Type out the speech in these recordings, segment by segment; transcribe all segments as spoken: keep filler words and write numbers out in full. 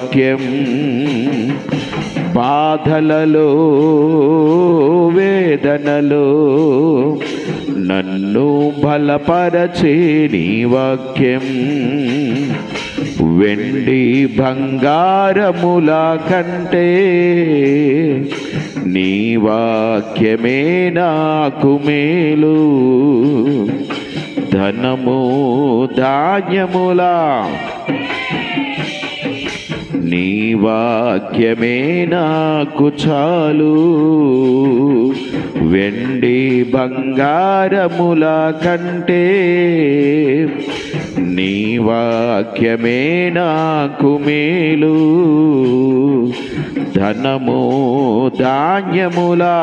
వాక్యం బాధలలో వేదనలో నన్ను బలపరచే నీ వాక్యం వెండి బంగారముల కంటే నీ వాక్యమే నాకు మేలు. ధనము ధాన్యములా నీ వాక్యమే నాకు చాలు. వెండి బంగారముల కంటే నీ వాక్యమే నాకు మేలు. ధనము ధాన్యములా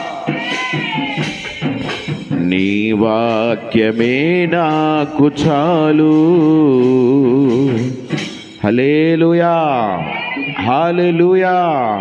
నీ వాక్యమే నాకు చాలు. హల్లెలూయా హల్లెలూయా.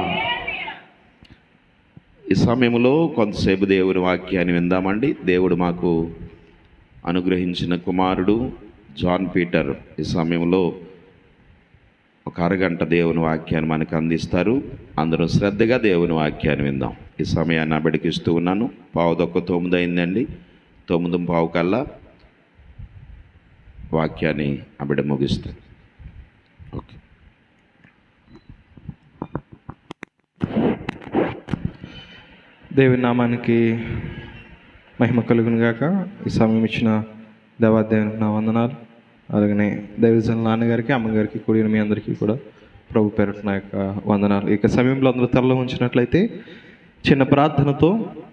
ఈ సమయంలో కొంతసేపు దేవుని వాక్యాన్ని విందామండి. దేవుడు మాకు అనుగ్రహించిన కుమారుడు జాన్ పీటర్ ఈ సమయంలో ఒక అరగంట దేవుని వాక్యాన్ని మనకు అందిస్తారు. అందరూ శ్రద్ధగా దేవుని వాక్యాన్ని విందాం. ఈ సమయాన్ని అబడికిస్తూ ఉన్నాను. పావుదొక్క తొమ్మిది అయిందండి. తొమ్మిది పావు కల్లా వాక్యాన్ని అబడి ముగిస్తాను. ఓకే. దేవుని నామానికి మహిమ కలుగును గాక. ఈ సమయం ఇచ్చిన దేవాదేవునికి నా వందనాలు. అలాగనే దైవజన నాన్నగారికి అమ్మగారికి కూడిన మీ అందరికీ కూడా ప్రభు పేరట నా యొక్క వందనాలు. ఇక సమయంలో అందరూ తరలో ఉంచినట్లయితే చిన్న ప్రార్థనతో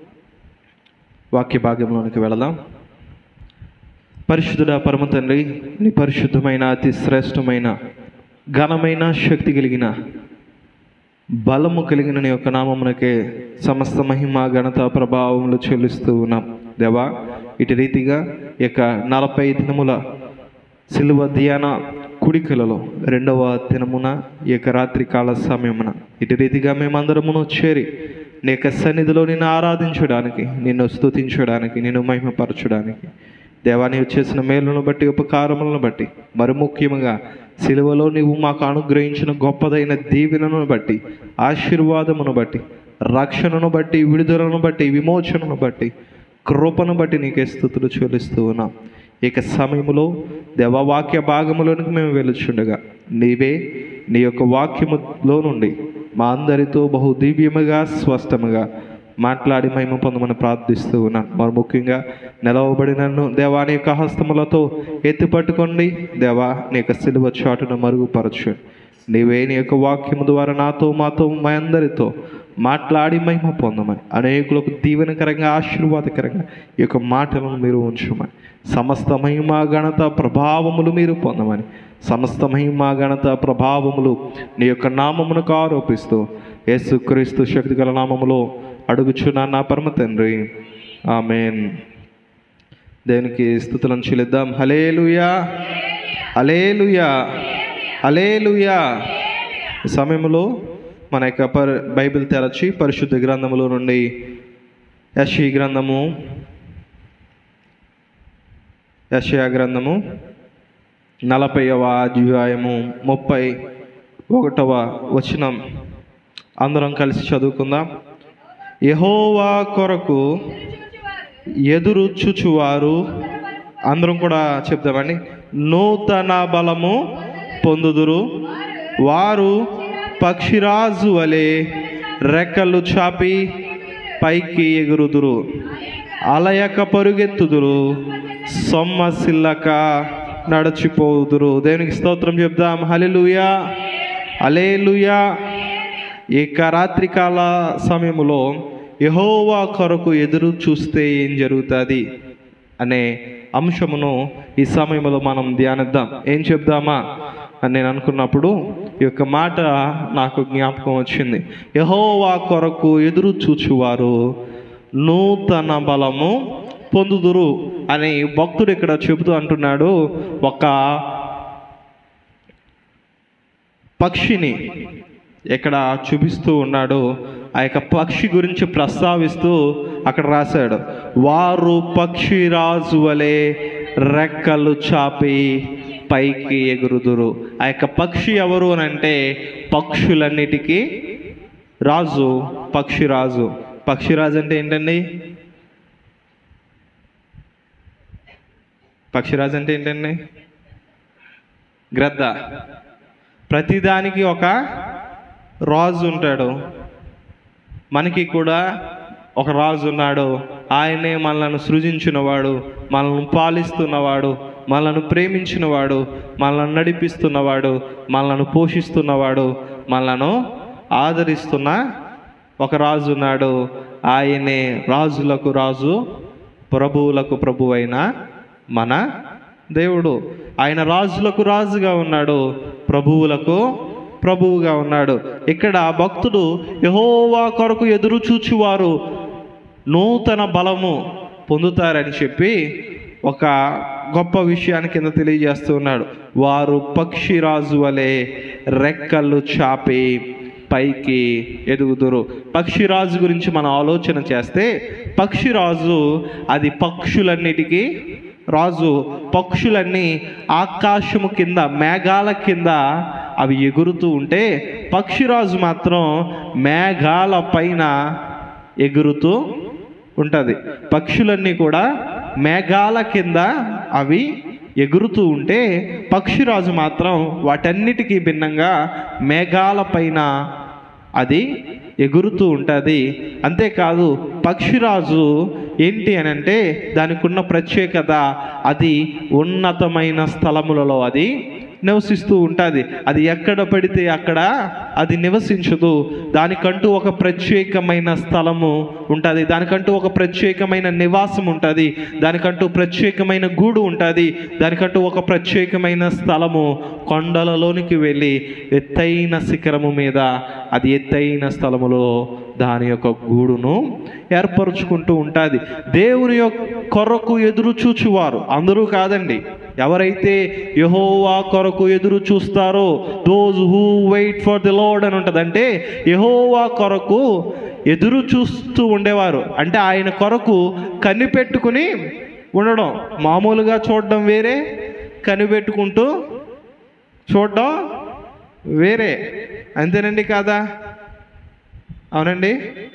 వాక్య భాగంలోనికి వెళదాం. పరిశుద్ధుడా పరమ తండ్రి, నీ పరిశుద్ధమైన అతి శ్రేష్టమైన ఘనమైన శక్తి కలిగిన బలము కలిగిన నీ యొక్క నామమునకే సమస్త మహిమ ఘనత ప్రభావములు చెల్లిస్తూ ఉన్నాం. దేవా, ఇటు రీతిగా ఈ యొక్క నలభై దినముల సిలువ ధ్యాన కుడికలలో రెండవ దినమున ఈ యొక్క రాత్రి కాల సమయమున ఇటు రీతిగా మేమందరమును చేరి నీ యొక్క సన్నిధిలో నిన్ను ఆరాధించడానికి, నిన్ను స్తుతించడానికి, నిన్ను మహిమపరచడానికి దేవా, నీవు చేసిన మేలును బట్టి ఉపకారములను బట్టి మరి ముఖ్యముగా సిలువలో నీవు మాకు అనుగ్రహించిన గొప్పదైన దీవెనను బట్టి, ఆశీర్వాదమును బట్టి, రక్షణను బట్టి, విడుదలను బట్టి, విమోచనను బట్టి, కృపను బట్టి నీకే స్తుతులు చెల్లిస్తూ ఉన్నాం. ఇక సమయంలో దేవవాక్య భాగములోనికి మేము వెలుచుండగా నీవే నీ యొక్క వాక్యములో నుండి మా అందరితో బహు దివ్యముగా స్పష్టముగా మాట్లాడి మహిమ పొందమని ప్రార్థిస్తూ ఉన్నాను. మరి ముఖ్యంగా నిలవబడినను దేవా నీ యొక్క హస్తములతో ఎత్తిపట్టుకోండి. దేవా నీ యొక్క సిలువ చాటును మరుగుపరచు. నీవే నీ యొక్క వాక్యము ద్వారా నాతో మాతో మా అందరితో మాట్లాడి మహిమ పొందమని, అనేకులకు దీవెనకరంగా ఆశీర్వాదకరంగా ఈ యొక్క మాటలను మీరు ఉంచమని, సమస్త మహిమ ఘనత ప్రభావములు మీరు పొందమని, సమస్త మహిమ ఘనత ప్రభావములు నీ యొక్క నామమునకు ఆరోపిస్తూ యేసుక్రీస్తు శక్తిగల నామములో అడుగుచున్నాను నా పరమ తండ్రి, ఆమేన్. దేవునికి స్తుతులను చెల్లిద్దాం. హల్లెలూయా హల్లెలూయా హల్లెలూయా. ఈ సమయంలో మన యొక్క పర్ బైబిల్ తెరచి పరిశుద్ధ గ్రంథములో నుండి యెషయా గ్రంథము యెషయా గ్రంథము నలభైవ అధ్యాయము ముప్పై ఒకటవ వచనం అందరం కలిసి చదువుకుందాం. యెహోవా కొరకు ఎదురు చూచువారు, అందరం కూడా చెప్తామండి, నూతన బలము పొందుదురు, వారు పక్షిరాజు వలె రెక్కలు చాపి పైకి ఎగురుదురు, అలయక పరుగెత్తుదురు, సొమ్మసిల్లక నడచిపోదురు. దేవునికి స్తోత్రం చెప్దాం. హల్లెలూయా హల్లెలూయా. ఇక రాత్రికాల సమయంలో యెహోవా కొరకు ఎదురు చూస్తే ఏం జరుగుతుంది అనే అంశమును ఈ సమయంలో మనం ధ్యానిద్దాం. ఏం చెప్దామా అని నేను అనుకున్నప్పుడు ఈ యొక్క మాట నాకు జ్ఞాపకం వచ్చింది. యెహోవా కొరకు ఎదురు చూచువారు నూతన బలము పొందుదురు అని భక్తుడు ఇక్కడ చెబుతూ అంటున్నాడు. ఒక పక్షిని ఇక్కడ చూపిస్తూ ఉన్నాడు. ఆ యొక్క పక్షి గురించి ప్రస్తావిస్తూ అక్కడ రాశాడు, వారు పక్షిరాజు వలె రెక్కలు చాపి పైకి ఎగురుదురు. ఆ యొక్క పక్షి ఎవరు అని అంటే పక్షులన్నిటికీ రాజు, పక్షిరాజు. పక్షిరాజు అంటే ఏంటండి? పక్షిరాజు అంటే ఏంటండి? గ్రద్ద. ప్రతిదానికి ఒక రాజు ఉంటాడు. మనకి కూడా ఒక రాజు ఉన్నాడు. ఆయనే మనల్ని సృజించినవాడు, మనల్ని పాలిస్తున్నవాడు, మనల్ని ప్రేమించినవాడు, మనల్ని నడిపిస్తున్నవాడు, మనల్ని పోషిస్తున్నవాడు, మనల్ని ఆదరిస్తున్న ఒక రాజు ఉన్నాడు. ఆయనే రాజులకు రాజు, ప్రభువులకు ప్రభు అయిన మన దేవుడు. ఆయన రాజులకు రాజుగా ఉన్నాడు, ప్రభువులకు ప్రభువుగా ఉన్నాడు. ఇక్కడ భక్తుడు యెహోవా కొరకు ఎదురు చూచువారు నూతన బలము పొందుతారని చెప్పి ఒక గొప్ప విషయాన్ని కింద తెలియజేస్తూ ఉన్నాడు. వారు పక్షిరాజు వలె రెక్కలు చాపి పైకి ఎదుగుదురు. పక్షిరాజు గురించి మనం ఆలోచన చేస్తే, పక్షిరాజు అది పక్షులన్నిటికీ రాజు. పక్షులన్నీ ఆకాశము కింద, మేఘాల కింద అవి ఎగురుతూ ఉంటే, పక్షిరాజు మాత్రం మేఘాల పైన ఎగురుతూ ఉంటుంది. పక్షులన్నీ కూడా మేఘాల కింద అవి ఎగురుతూ ఉంటే, పక్షిరాజు మాత్రం వాటన్నిటికీ భిన్నంగా మేఘాల పైన అది ఎగురుతూ ఉంటుంది. అంతేకాదు, పక్షిరాజు ఏంటి అని అంటే దానికి ఉన్న ప్రత్యేకత, అది ఉన్నతమైన స్థలములలో అది నివసిస్తూ ఉంటుంది. అది ఎక్కడ పడితే అక్కడ అది నివసించదు. దానికంటూ ఒక ప్రత్యేకమైన స్థలము ఉంటుంది, దానికంటూ ఒక ప్రత్యేకమైన నివాసం ఉంటుంది, దానికంటూ ప్రత్యేకమైన గూడు ఉంటుంది, దానికంటూ ఒక ప్రత్యేకమైన స్థలము. కొండలలోనికి వెళ్ళి ఎత్తైన శిఖరము మీద, అది ఎత్తైన స్థలములో దాని యొక్క గూడును ఏర్పరుచుకుంటూ ఉంటుంది. దేవుని యొక్క కొరకు ఎదురు చూచువారు అందరూ కాదండి. ఎవరైతే యెహోవా కొరకు ఎదురు చూస్తారో, those who wait for the Lord అని ఉంటుంది. అంటే యెహోవా కొరకు ఎదురు చూస్తూ ఉండేవారు అంటే ఆయన కొరకు కనిపెట్టుకుని ఉండడం. మామూలుగా చూడడం వేరే, కనిపెట్టుకుంటూ చూడడం వేరే. అంతేనండి కాదా? అవునండి.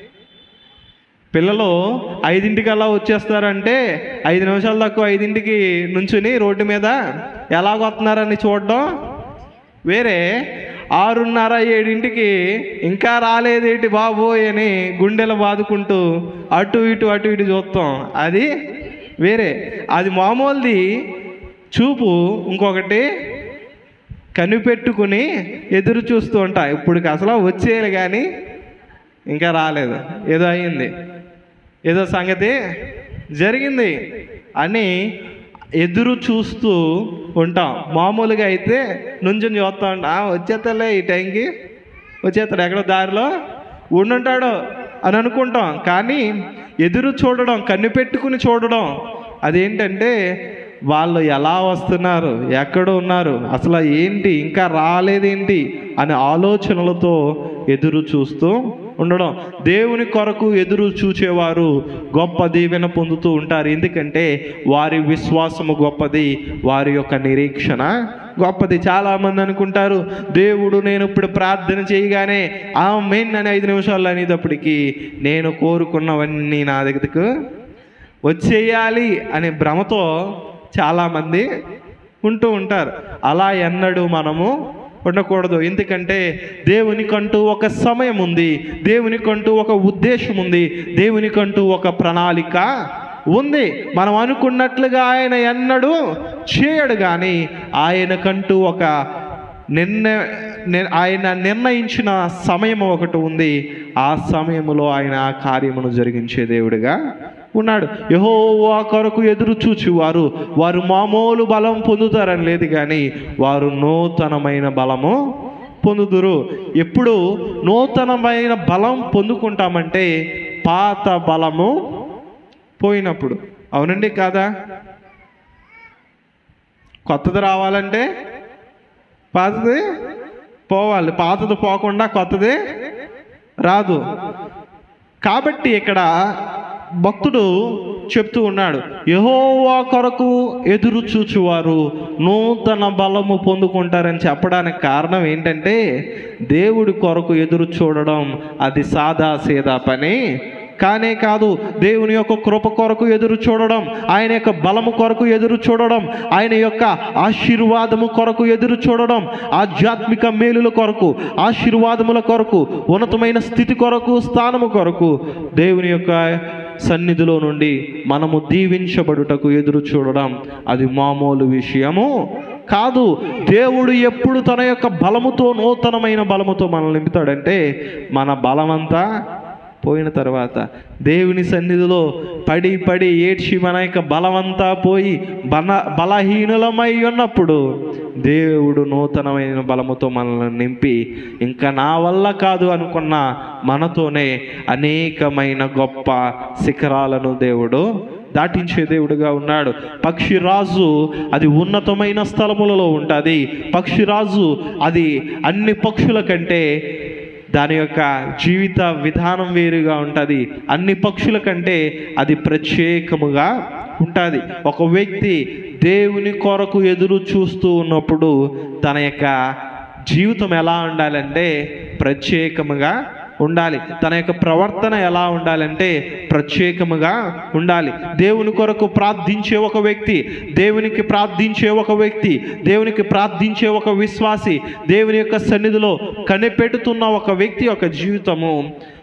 పిల్లలు ఐదింటికల్లా వచ్చేస్తారంటే ఐదు నిమిషాలు తక్కువ ఐదింటికి నుంచుని రోడ్డు మీద ఎలాగొస్తున్నారని చూడడం వేరే. ఆరున్నర ఏడింటికి ఇంకా రాలేదేంటి బాబోయ్ అని గుండెలు బాదుకుంటూ అటు ఇటు అటు ఇటు చూస్తాం, అది వేరే. అది మామూలుది చూపు. ఇంకొకటి కనిపెట్టుకుని ఎదురు చూస్తూ ఉంటా. ఇప్పటికి అసలు వచ్చేయాలి కానీ ఇంకా రాలేదు, ఏదో అయింది, ఏదో సంగతి జరిగింది అని ఎదురు చూస్తూ ఉంటాం. మామూలుగా అయితే నుంచుని చూస్తూ ఉంటాం, వచ్చేస్తాలే ఈ టైంకి, వచ్చేస్తాడు, ఎక్కడో దారిలో ఉండుంటాడు అని అనుకుంటాం. కానీ ఎదురు చూడడం, కనిపెట్టుకుని చూడడం, అదేంటంటే వాళ్ళు ఎలా వస్తున్నారు, ఎక్కడ ఉన్నారు, అసలు ఏంటి, ఇంకా రాలేదేంటి అనే ఆలోచనలతో ఎదురు చూస్తూ ఉండడం. దేవుని కొరకు ఎదురు చూచేవారు గొప్ప దీవెన పొందుతూ ఉంటారు. ఎందుకంటే వారి విశ్వాసము గొప్పది, వారి యొక్క నిరీక్షణ గొప్పది. చాలామంది అనుకుంటారు, దేవుడు నేను ఇప్పుడు ప్రార్థన చేయగానే ఆమేన్ అని ఐదు నిమిషాలు అనేటప్పటికీ నేను కోరుకున్నవన్నీ నా దగ్గరకు వచ్చేయాలి అనే భ్రమతో చాలామంది ఉంటూ ఉంటారు. అలా ఎన్నడూ మనము ఉండకూడదు. ఎందుకంటే దేవునికంటూ ఒక సమయం ఉంది, దేవునికంటూ ఒక ఉద్దేశం ఉంది, దేవునికంటూ ఒక ప్రణాళిక ఉంది. మనం అనుకున్నట్లుగా ఆయన ఎన్నడూ చేయడు. కానీ ఆయనకంటూ ఒక నిర్ణయ ఆయన నిర్ణయించిన సమయం ఒకటి ఉంది. ఆ సమయంలో ఆయన ఆ కార్యమును జరిగించే దేవుడిగా ఉన్నాడు. యెహోవా కొరకు ఎదురు చూచువారు వారు మామూలు బలం పొందుతారని లేదు, కానీ వారు నూతనమైన బలము పొందుదురు. ఎప్పుడు నూతనమైన బలం పొందుకుంటామంటే పాత బలము పోయినప్పుడు. అవునండి కాదా? కొత్తది రావాలంటే పాతది పోవాలి, పాతది పోకుండా కొత్తది రాదు. కాబట్టి ఇక్కడ భక్తుడు చెప్తూ ఉన్నాడు, యెహోవా కొరకు ఎదురు చూచువారు నూతన బలము పొందుకుంటారని చెప్పడానికి కారణం ఏంటంటే, దేవుడి కొరకు ఎదురు చూడడం అది సాదా సీదా పని కానే కాదు. దేవుని యొక్క కృప కొరకు ఎదురు చూడడం, ఆయన యొక్క బలము కొరకు ఎదురు చూడడం, ఆయన యొక్క ఆశీర్వాదము కొరకు ఎదురు చూడడం, ఆధ్యాత్మిక మేలుల కొరకు, ఆశీర్వాదముల కొరకు, ఉన్నతమైన స్థితి కొరకు, స్థానము కొరకు దేవుని యొక్క సన్నిధిలో నుండి మనము దీవించబడుటకు ఎదురు చూడడం అది మామూలు విషయము కాదు. దేవుడు ఎప్పుడు తన యొక్క బలముతో, నూతనమైన బలముతో మనల్ని నింపుతాడంటే, మన బలమంతా పోయిన తర్వాత, దేవుని సన్నిధిలో పడి పడి ఏడ్చి మన యొక్క బలమంతా పోయి బల బలహీనులమై ఉన్నప్పుడు దేవుడు నూతనమైన బలముతో మనల్ని నింపి, ఇంకా నా వల్ల కాదు అనుకున్న మనతోనే అనేకమైన గొప్ప శిఖరాలను దేవుడు దాటించే దేవుడుగా ఉన్నాడు. పక్షిరాజు అది ఉన్నతమైన స్థలములలో ఉంటుంది. పక్షిరాజు అది అన్ని పక్షుల కంటే దాని యొక్క జీవిత విధానం వేరుగా ఉంటుంది. అన్ని పక్షుల కంటే అది ప్రత్యేకముగా ఉంటుంది. ఒక వ్యక్తి దేవుని కొరకు ఎదురు చూస్తూ ఉన్నప్పుడు తన యొక్క జీవితం ఎలా ఉండాలంటే ప్రత్యేకముగా ఉండాలి. తన యొక్క ప్రవర్తన ఎలా ఉండాలంటే ప్రత్యేకముగా ఉండాలి. దేవుని కొరకు ప్రార్థించే ఒక వ్యక్తి, దేవునికి ప్రార్థించే ఒక వ్యక్తి, దేవునికి ప్రార్థించే ఒక విశ్వాసి, దేవుని యొక్క సన్నిధిలో కనిపెడుతున్న ఒక వ్యక్తి యొక్క జీవితము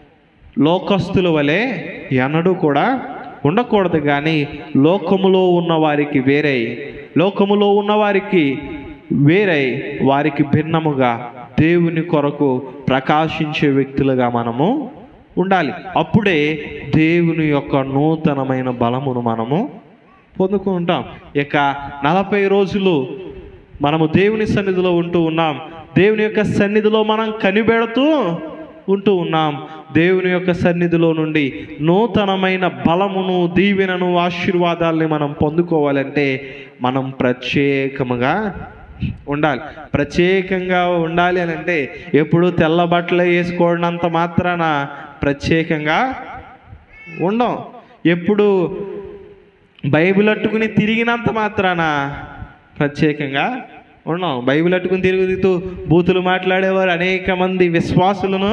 లోకస్తుల వలె ఎన్నడూ కూడా ఉండకూడదు. కానీ లోకములో ఉన్న వారికి వేరే, లోకములో ఉన్న వారికి వేరే, వారికి భిన్నముగా దేవుని కొరకు ప్రకాశించే వ్యక్తులుగా మనము ఉండాలి. అప్పుడే దేవుని యొక్క నూతనమైన బలమును మనము పొందుకుంటాం. ఇక నలభై రోజులు మనము దేవుని సన్నిధిలో ఉంటూ ఉన్నాం. దేవుని యొక్క సన్నిధిలో మనం కనిపెడుతూ ఉంటూ ఉన్నాం. దేవుని యొక్క సన్నిధిలో నుండి నూతనమైన బలమును, దీవెనను, ఆశీర్వాదాలని మనం పొందుకోవాలంటే మనం ప్రత్యేకముగా ఉండాలి. ప్రత్యేకంగా ఉండాలి అని అంటే ఎప్పుడు తెల్ల బట్టలు వేసుకోవడంత మాత్రాన ప్రత్యేకంగా ఉండం. ఎప్పుడు బైబిల్ అట్టుకుని తిరిగినంత మాత్రాన ప్రత్యేకంగా ఉండం. బైబిల్ అట్టుకుని తిరుగుతూ బూతులు మాట్లాడేవారు అనేక మంది విశ్వాసులను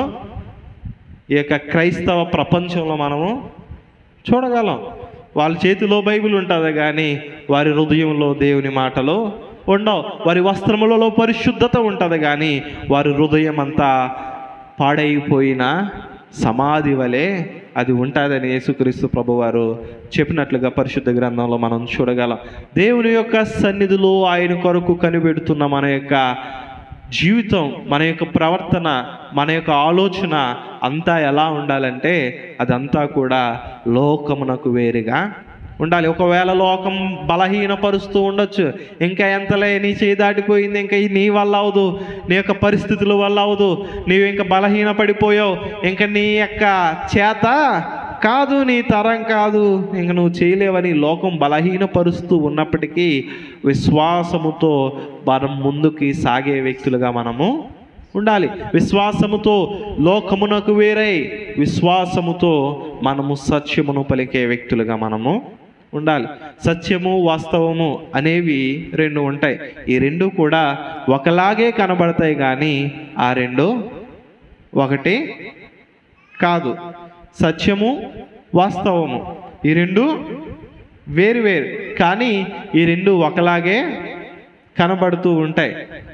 ఈ యొక్క క్రైస్తవ ప్రపంచంలో మనము చూడగలం. వాళ్ళ చేతిలో బైబిల్ ఉంటుంది కానీ వారి హృదయంలో దేవుని మాటలు ఉండవు. వారి వస్త్రములలో పరిశుద్ధత ఉంటుంది కానీ వారి హృదయం అంతా పాడైపోయిన సమాధి వలె అది ఉంటుందని యేసుక్రీస్తు ప్రభువారు చెప్పినట్లుగా పరిశుద్ధ గ్రంథంలో మనం చూడగలం. దేవుని యొక్క సన్నిధిలో ఆయన కొరకు కనిపెడుతున్న మన యొక్క జీవితం, మన యొక్క ప్రవర్తన, మన యొక్క ఆలోచన అంతా ఎలా ఉండాలంటే అదంతా కూడా లోకమునకు వేరుగా ఉండాలి. ఒకవేళ లోకం బలహీనపరుస్తూ ఉండొచ్చు, ఇంకా ఎంతలే నీ చేయి దాటిపోయింది, ఇంకా నీ వల్ల అవదు, నీ యొక్క పరిస్థితుల వల్ల అవదు, నీవు ఇంకా బలహీన పడిపోయావు, ఇంకా నీ యొక్క చేత కాదు, నీ తరం కాదు, ఇంక నువ్వు చేయలేవని లోకం బలహీనపరుస్తూ ఉన్నప్పటికీ విశ్వాసముతో మనం ముందుకి సాగే వ్యక్తులుగా మనము ఉండాలి. విశ్వాసముతో లోకమునకు వేరై విశ్వాసముతో మనము సత్యమును పలికే వ్యక్తులుగా మనము ఉండాలి. సత్యము, వాస్తవము అనేవి రెండు ఉంటాయి. ఈ రెండు కూడా ఒకలాగే కనబడతాయి కానీ ఆ రెండు ఒకటి కాదు. సత్యము, వాస్తవము ఈ రెండు వేరు వేరు కానీ ఈ రెండు ఒకలాగే కనబడుతూ ఉంటాయి.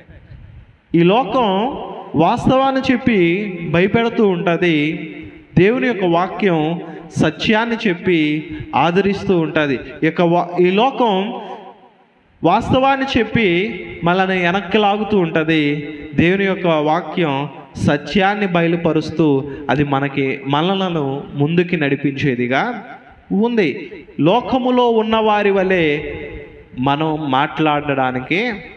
ఈ లోకం వాస్తవాన్ని చెప్పి భయపెడుతూ ఉంటుంది. దేవుని యొక్క వాక్యం సత్యాన్ని చెప్పి ఆదరిస్తూ ఉంటుంది. ఇక ఈ లోకం వాస్తవాన్ని చెప్పి మనల్ని వెనక్కి లాగుతూ ఉంటుంది. దేవుని యొక్క వాక్యం సత్యాన్ని బయలుపరుస్తూ అది మనకి మనలను ముందుకి నడిపించేదిగా ఉంది. లోకములో ఉన్న వారి వలె మనం మాట్లాడడానికి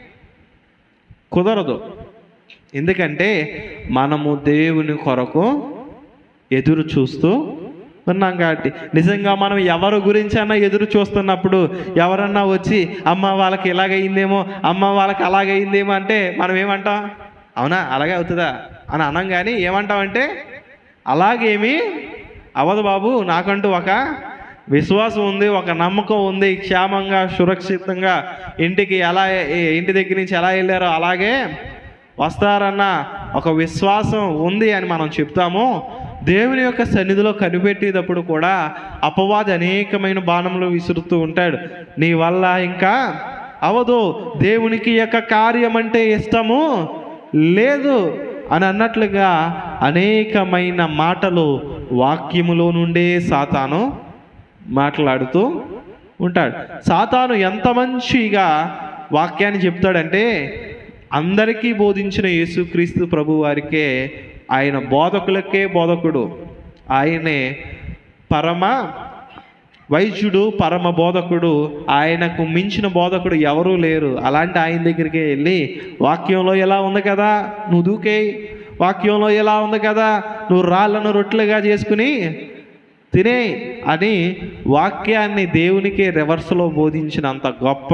కుదరదు. ఎందుకంటే మనము దేవుని కొరకు ఎదురు చూస్తూ ఉన్నాం కాబట్టి. నిజంగా మనం ఎవరి గురించి అన్నా ఎదురు చూస్తున్నప్పుడు ఎవరన్నా వచ్చి అమ్మ వాళ్ళకి ఇలాగైందేమో, అమ్మ వాళ్ళకి అలాగైందేమో అంటే మనం ఏమంటాం? అవునా అలాగే అవుతుందా అని అనం. కానీ ఏమంటామంటే అలాగేమీ అవదు బాబు, నాకంటూ ఒక విశ్వాసం ఉంది, ఒక నమ్మకం ఉంది, క్షేమంగా సురక్షితంగా ఇంటికి ఎలా ఇంటి దగ్గర నుంచి ఎలా వెళ్ళారో అలాగే వస్తారన్న ఒక విశ్వాసం ఉంది అని మనం చెప్తాము. దేవుని యొక్క సన్నిధిలో కనిపెట్టేటప్పుడు కూడా అపవాది అనేకమైన బాణములు విసురుతూ ఉంటాడు. నీ వల్ల ఇంకా అవదు, దేవునికి యొక్క కార్యం అంటే ఇష్టము లేదు అని అన్నట్లుగా అనేకమైన మాటలు వాక్యములో నుండే సాతాను మాట్లాడుతూ ఉంటాడు. సాతాను ఎంత మంచిగా వాక్యాన్ని చెప్తాడంటే, అందరికీ బోధించిన యేసుక్రీస్తు ప్రభు వారికే, ఆయన బోధకులకే బోధకుడు, ఆయనే పరమ వైద్యుడు, పరమ బోధకుడు, ఆయనకు మించిన బోధకుడు ఎవరూ లేరు. అలాంటి ఆయన దగ్గరికి వెళ్ళి వాక్యంలో ఎలా ఉంది కదా నువ్వు దూకే, వాక్యంలో ఎలా ఉంది కదా నువ్వు రాళ్ళను రొట్టెలుగా చేసుకుని తినే అని వాక్యాన్ని దేవునికి రివర్స్లో బోధించినంత గొప్ప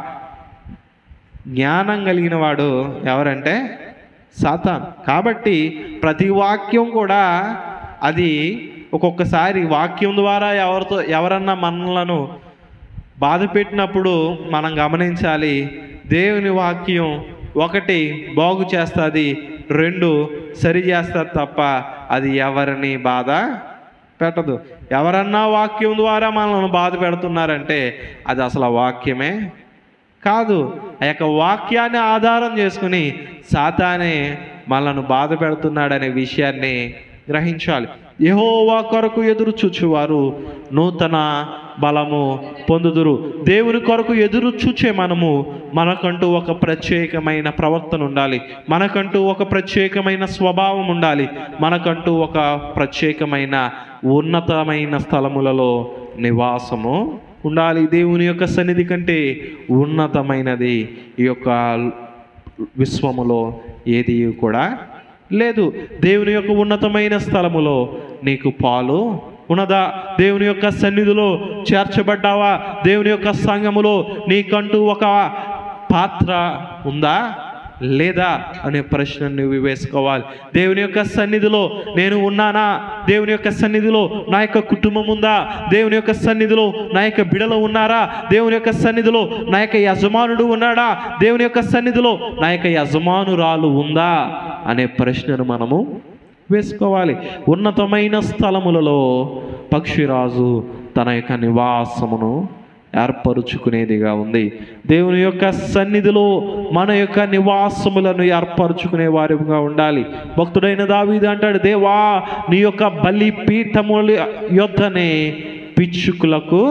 జ్ఞానం కలిగిన వాడు ఎవరంటే సాతాన్. కాబట్టి ప్రతి వాక్యం కూడా అది ఒక్కొక్కసారి వాక్యం ద్వారా ఎవరితో ఎవరన్నా మనలను బాధ పెట్టినప్పుడు మనం గమనించాలి, దేవుని వాక్యం ఒకటి బాగు చేస్తుంది, రెండు సరి చేస్తుంది తప్ప అది ఎవరిని బాధ పెట్టదు. ఎవరన్నా వాక్యం ద్వారా మనల్ని బాధ పెడుతున్నారంటే అది అసలు ఆ వాక్యమే కాదు. ఆ యొక్క వాక్యాన్ని ఆధారం చేసుకుని సాతానే మనల్ని బాధ పెడుతున్నాడనే విషయాన్ని గ్రహించాలి. యెహోవా కొరకు ఎదురు చూచువారు నూతన బలము పొందుదురు. దేవుని కొరకు ఎదురు చూచే మనము మనకంటూ ఒక ప్రత్యేకమైన ప్రవర్తన ఉండాలి, మనకంటూ ఒక ప్రత్యేకమైన స్వభావం ఉండాలి, మనకంటూ ఒక ప్రత్యేకమైన ఉన్నతమైన స్థలములలో నివాసము ఉండాలి. దేవుని యొక్క సన్నిధి కంటే ఉన్నతమైనది ఈ యొక్క విశ్వములో ఏది కూడా లేదు. దేవుని యొక్క ఉన్నతమైన స్థలములో నీకు పాలు ఉన్నదా? దేవుని యొక్క సన్నిధిలో చేర్చబడ్డావా? దేవుని యొక్క సంఘములో నీకంటూ ఒక పాత్ర ఉందా లేదా అనే ప్రశ్న నువ్వు వేసుకోవాలి. దేవుని యొక్క సన్నిధిలో నేను ఉన్నానా? దేవుని యొక్క సన్నిధిలో నా యొక్క కుటుంబం ఉందా? దేవుని యొక్క సన్నిధిలో నా యొక్క బిడలు ఉన్నారా? దేవుని యొక్క సన్నిధిలో నా యొక్క యజమానుడు ఉన్నాడా? దేవుని యొక్క సన్నిధిలో నా యొక్క యజమానురాలు ఉందా అనే ప్రశ్నను మనము వేసుకోవాలి. ఉన్నతమైన స్థలములలో పక్షిరాజు తన యొక్క నివాసమును ఏర్పరుచుకునేదిగా ఉంది. దేవుని యొక్క సన్నిధిలో మన యొక్క నివాసములను ఏర్పరచుకునే వారిగా ఉండాలి. భక్తుడైన దావీదు అంటాడు, దేవా నీ యొక్క బలిపీఠముల యొద్దనే పిచ్చుకులకు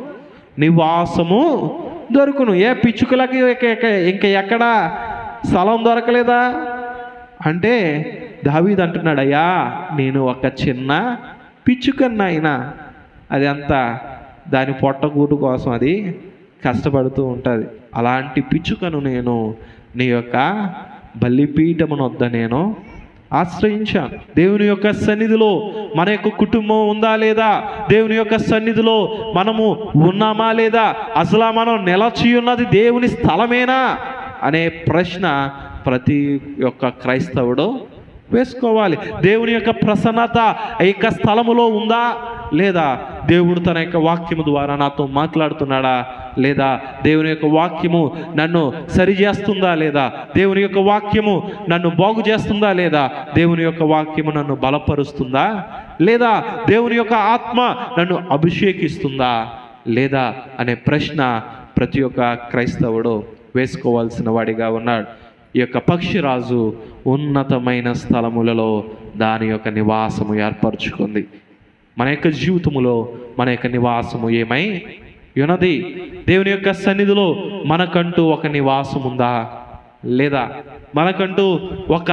నివాసము దొరుకును. ఏ పిచ్చుకులకి ఇంకా ఎక్కడ స్థలం దొరకలేదా అంటే దావీదు అంటున్నాడు, అయ్యా నేను ఒక చిన్న పిచ్చుకన్నైనా అది అంతా దాని పొట్టగూడు కోసం అది కష్టపడుతూ ఉంటుంది. అలాంటి పిచ్చుకను నేను నీ యొక్క బలిపీఠమున వద్ద నేను ఆశ్రయించాను. దేవుని యొక్క సన్నిధిలో మన యొక్క కుటుంబం ఉందా లేదా? దేవుని యొక్క సన్నిధిలో మనము ఉన్నామా లేదా? అసలు మనం నిలచి ఉన్నది దేవుని స్థలమేనా అనే ప్రశ్న ప్రతి ఒక్క క్రైస్తవుడు వేసుకోవాలి. దేవుని యొక్క ప్రసన్నత ఈ యొక్క స్థలములో ఉందా లేదా? దేవుడు తన యొక్క వాక్యము ద్వారా నాతో మాట్లాడుతున్నాడా లేదా? దేవుని యొక్క వాక్యము నన్ను సరి చేస్తుందా లేదా? దేవుని యొక్క వాక్యము నన్ను బాగు చేస్తుందా లేదా? దేవుని యొక్క వాక్యము నన్ను బలపరుస్తుందా లేదా? దేవుని యొక్క ఆత్మ నన్ను అభిషేకిస్తుందా లేదా అనే ప్రశ్న ప్రతి ఒక్క క్రైస్తవుడు వేసుకోవాల్సిన వాడిగా ఉన్నాడు. ఈ యొక్క పక్షిరాజు ఉన్నతమైన స్థలములలో దాని యొక్క నివాసము ఏర్పరచుకుంది. మన యొక్క జీవితములో మన యొక్క నివాసము ఏమై ఉన్నది? దేవుని యొక్క సన్నిధిలో మనకంటూ ఒక నివాసం ఉందా లేదా? మనకంటూ ఒక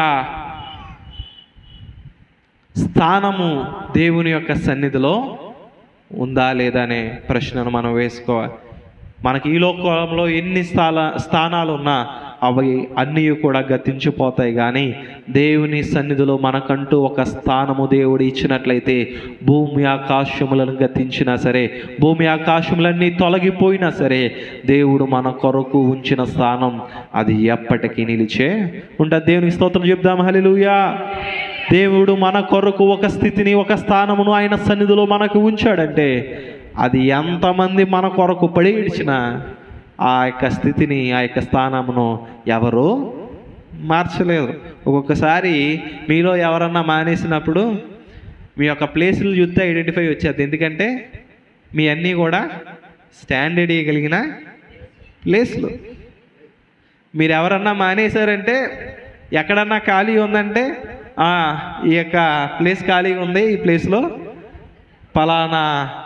స్థానము దేవుని యొక్క సన్నిధిలో ఉందా లేదా అనే ప్రశ్నను మనం వేసుకోవాలి. మనకి ఈ లోకంలో ఎన్ని స్థాన స్థానాలు ఉన్నా అవి అన్నీ కూడా గతించిపోతాయి. కానీ దేవుని సన్నిధిలో మనకంటూ ఒక స్థానము దేవుడు ఇచ్చినట్లయితే భూమి ఆకాశములను గతించినా సరే, భూమి ఆకాశములన్నీ తొలగిపోయినా సరే, దేవుడు మన కొరకు ఉంచిన స్థానం అది ఎప్పటికీ నిలిచే ఉంటుంది. దేవునికి స్తోత్రం చెప్దాం, హల్లెలూయా. దేవుడు మన కొరకు ఒక స్థితిని, ఒక స్థానమును ఆయన సన్నిధిలో మనకు ఉంచాడంటే అది ఎంతమంది మన కొరకు పడి ఇడిచినా ఆ యొక్క స్థితిని, ఆ యొక్క స్థానమును ఎవరు మార్చలేదు. ఒక్కొక్కసారి మీలో ఎవరన్నా మానేసినప్పుడు మీ యొక్క ప్లేసులు చూస్తే ఐడెంటిఫై వచ్చేది. ఎందుకంటే మీ అన్నీ కూడా స్టాండర్డ్ ఇవ్వగలిగిన ప్లేస్లు. మీరు ఎవరన్నా మానేశారంటే, ఎక్కడన్నా ఖాళీ ఉందంటే ఈ యొక్క ప్లేస్ ఖాళీగా ఉంది, ఈ ప్లేస్లో పలానా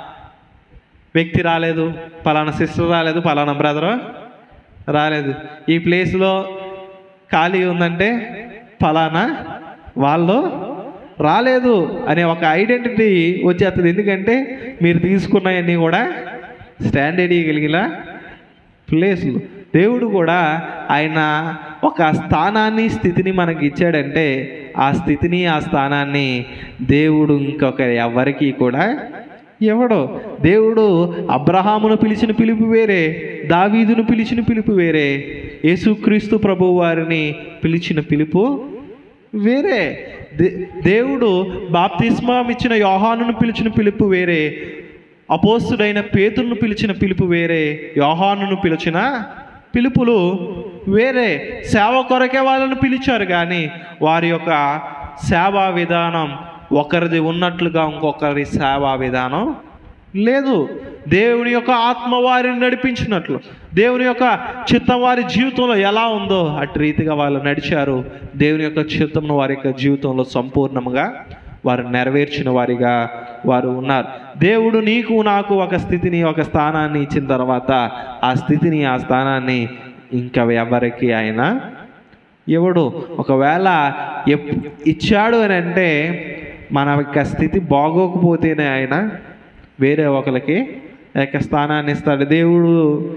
వ్యక్తి రాలేదు, పలానా సిస్టర్ రాలేదు, పలానా బ్రదర్ రాలేదు, ఈ ప్లేస్లో ఖాళీ ఉందంటే పలానా వాళ్ళు రాలేదు అనే ఒక ఐడెంటిటీ వచ్చేస్తుంది. ఎందుకంటే మీరు తీసుకున్నవన్నీ కూడా స్టాండర్డ్ కలిగిన ప్లేస్లు. దేవుడు కూడా ఆయన ఒక స్థానాన్ని, స్థితిని మనకి ఇచ్చాడంటే ఆ స్థితిని, ఆ స్థానాన్ని దేవుడు ఇంకొక ఎవరికి కూడా ఎవడో. దేవుడు అబ్రహామును పిలిచిన పిలుపు వేరే, దావీదును పిలిచిన పిలుపు వేరే, యేసుక్రీస్తు ప్రభువు వారిని పిలిచిన పిలుపు వేరే. దే దేవుడు బాప్తిస్మం ఇచ్చిన యోహానును పిలిచిన పిలుపు వేరే, అపోస్తుడైన పేతురును పిలిచిన పిలుపు వేరే, యోహానును పిలిచిన పిలుపులు వేరే. సేవ కొరకే వాళ్ళను పిలిచారు, కానీ వారి యొక్క సేవా విధానం ఒకరిది ఉన్నట్లుగా ఇంకొకరి సేవా విధానం లేదు. దేవుని యొక్క ఆత్మ వారిని నడిపించినట్లు, దేవుని యొక్క చిత్తం వారి జీవితంలో ఎలా ఉందో అటు రీతిగా వాళ్ళు నడిచారు. దేవుని యొక్క చిత్తంను వారి యొక్క జీవితంలో సంపూర్ణంగా వారు నెరవేర్చిన వారిగా వారు ఉన్నారు. దేవుడు నీకు నాకు ఒక స్థితిని, ఒక స్థానాన్ని ఇచ్చిన తర్వాత ఆ స్థితిని, ఆ స్థానాన్ని ఇంకా ఎవరికి ఆయన ఇవ్వడు. ఒకవేళ ఇచ్చాడు అని అంటే మన యొక్క స్థితి బాగోకపోతేనే ఆయన వేరే ఒకరికి ఆ యొక్క స్థానాన్ని ఇస్తాడు. దేవుడు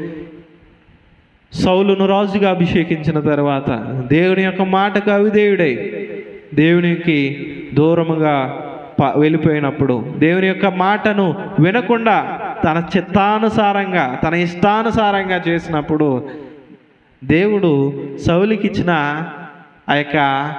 సౌలును రాజుగా అభిషేకించిన తర్వాత దేవుని యొక్క మాటకు అవిధేయుడై దేవునికి దూరముగా వెళ్ళిపోయినప్పుడు, దేవుని యొక్క మాటను వినకుండా తన చిత్తానుసారంగా, తన ఇష్టానుసారంగా చేసినప్పుడు దేవుడు సౌలుకి ఇచ్చిన ఆ యొక్క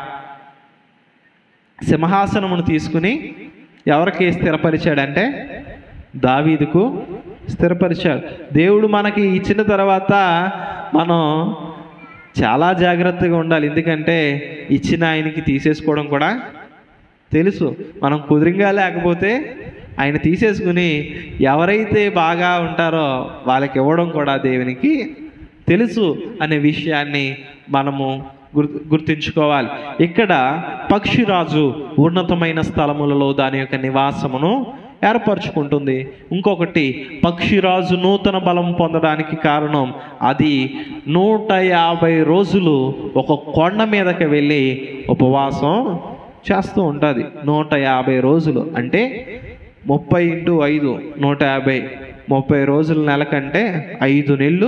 సింహాసనమును తీసుకుని ఎవరికి స్థిరపరిచాడంటే దావీదుకు స్థిరపరిచాడు. దేవుడు మనకి ఇచ్చిన తర్వాత మనం చాలా జాగ్రత్తగా ఉండాలి. ఎందుకంటే ఇచ్చిన ఆయనకి తీసేసుకోవడం కూడా తెలుసు. మనం కుదిరింగా లేకపోతే ఆయన తీసేసుకుని ఎవరైతే బాగా ఉంటారో వాళ్ళకి ఇవ్వడం కూడా దేవునికి తెలుసు అనే విషయాన్ని మనము గుర్తు గుర్తుంచుకోవాలి. ఇక్కడ పక్షిరాజు ఉన్నతమైన స్థలములలో దాని యొక్క నివాసమును ఏర్పరచుకుంటుంది. ఇంకొకటి, పక్షిరాజు నూతన బలం పొందడానికి కారణం అది నూట యాభై రోజులు ఒక కొండ మీదకి వెళ్ళి ఉపవాసం చేస్తూ ఉంటుంది. నూట యాభై రోజులు అంటే ముప్పై ఇంటూ ఐదు నూట యాభై ముప్పై రోజుల నెల కంటే ఐదు నెలలు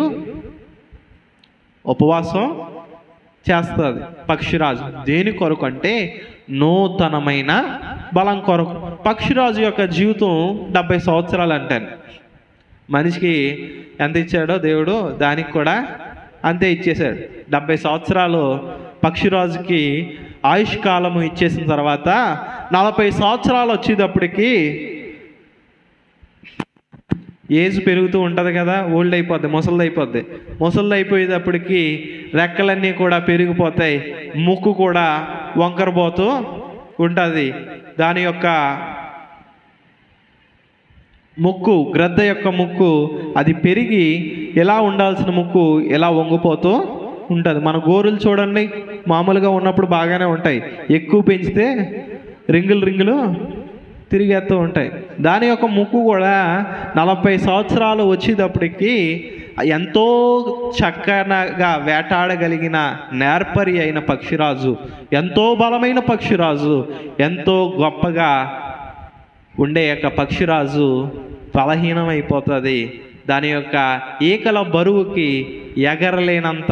ఉపవాసం చేస్తుంది పక్షిరాజు. దేని కొరకు అంటే నూతనమైన బలం కొరకు. పక్షిరాజు యొక్క జీవితం డెబ్బై సంవత్సరాలు అంటాను. మనిషికి ఎంత ఇచ్చాడో దేవుడు దానికి కూడా అంతే ఇచ్చేశాడు. డెబ్బై సంవత్సరాలు పక్షిరాజుకి ఆయుష్ కాలము ఇచ్చేసిన తర్వాత నలభై సంవత్సరాలు వచ్చేటప్పటికి ఏజ్ పెరుగుతూ ఉంటుంది కదా, ఓల్డ్ అయిపోద్ది, ముసలిది అయిపోద్ది. ముసలిది అయిపోయేటప్పటికి రెక్కలన్నీ కూడా పెరిగిపోతాయి, ముక్కు కూడా వంకరపోతూ ఉంటుంది. దాని యొక్క ముక్కు, గ్రద్ద యొక్క ముక్కు అది పెరిగి ఎలా ఉండాల్సిన ముక్కు ఎలా వంగిపోతూ ఉంటుంది. మన గోరులు చూడండి, మామూలుగా ఉన్నప్పుడు బాగానే ఉంటాయి, ఎక్కువ పెంచితే రింగులు రింగులు తిరిగేస్తూ ఉంటాయి. దాని యొక్క ముక్కు కూడా నలభై సంవత్సరాలు వచ్చేటప్పటికి ఎంతో చక్కగా వేటాడగలిగిన నేర్పరి అయిన పక్షిరాజు, ఎంతో బలమైన పక్షిరాజు, ఎంతో గొప్పగా ఉండే యొక్క పక్షిరాజు బలహీనమైపోతుంది. దాని యొక్క ఈకల బరువుకి ఎగరలేనంత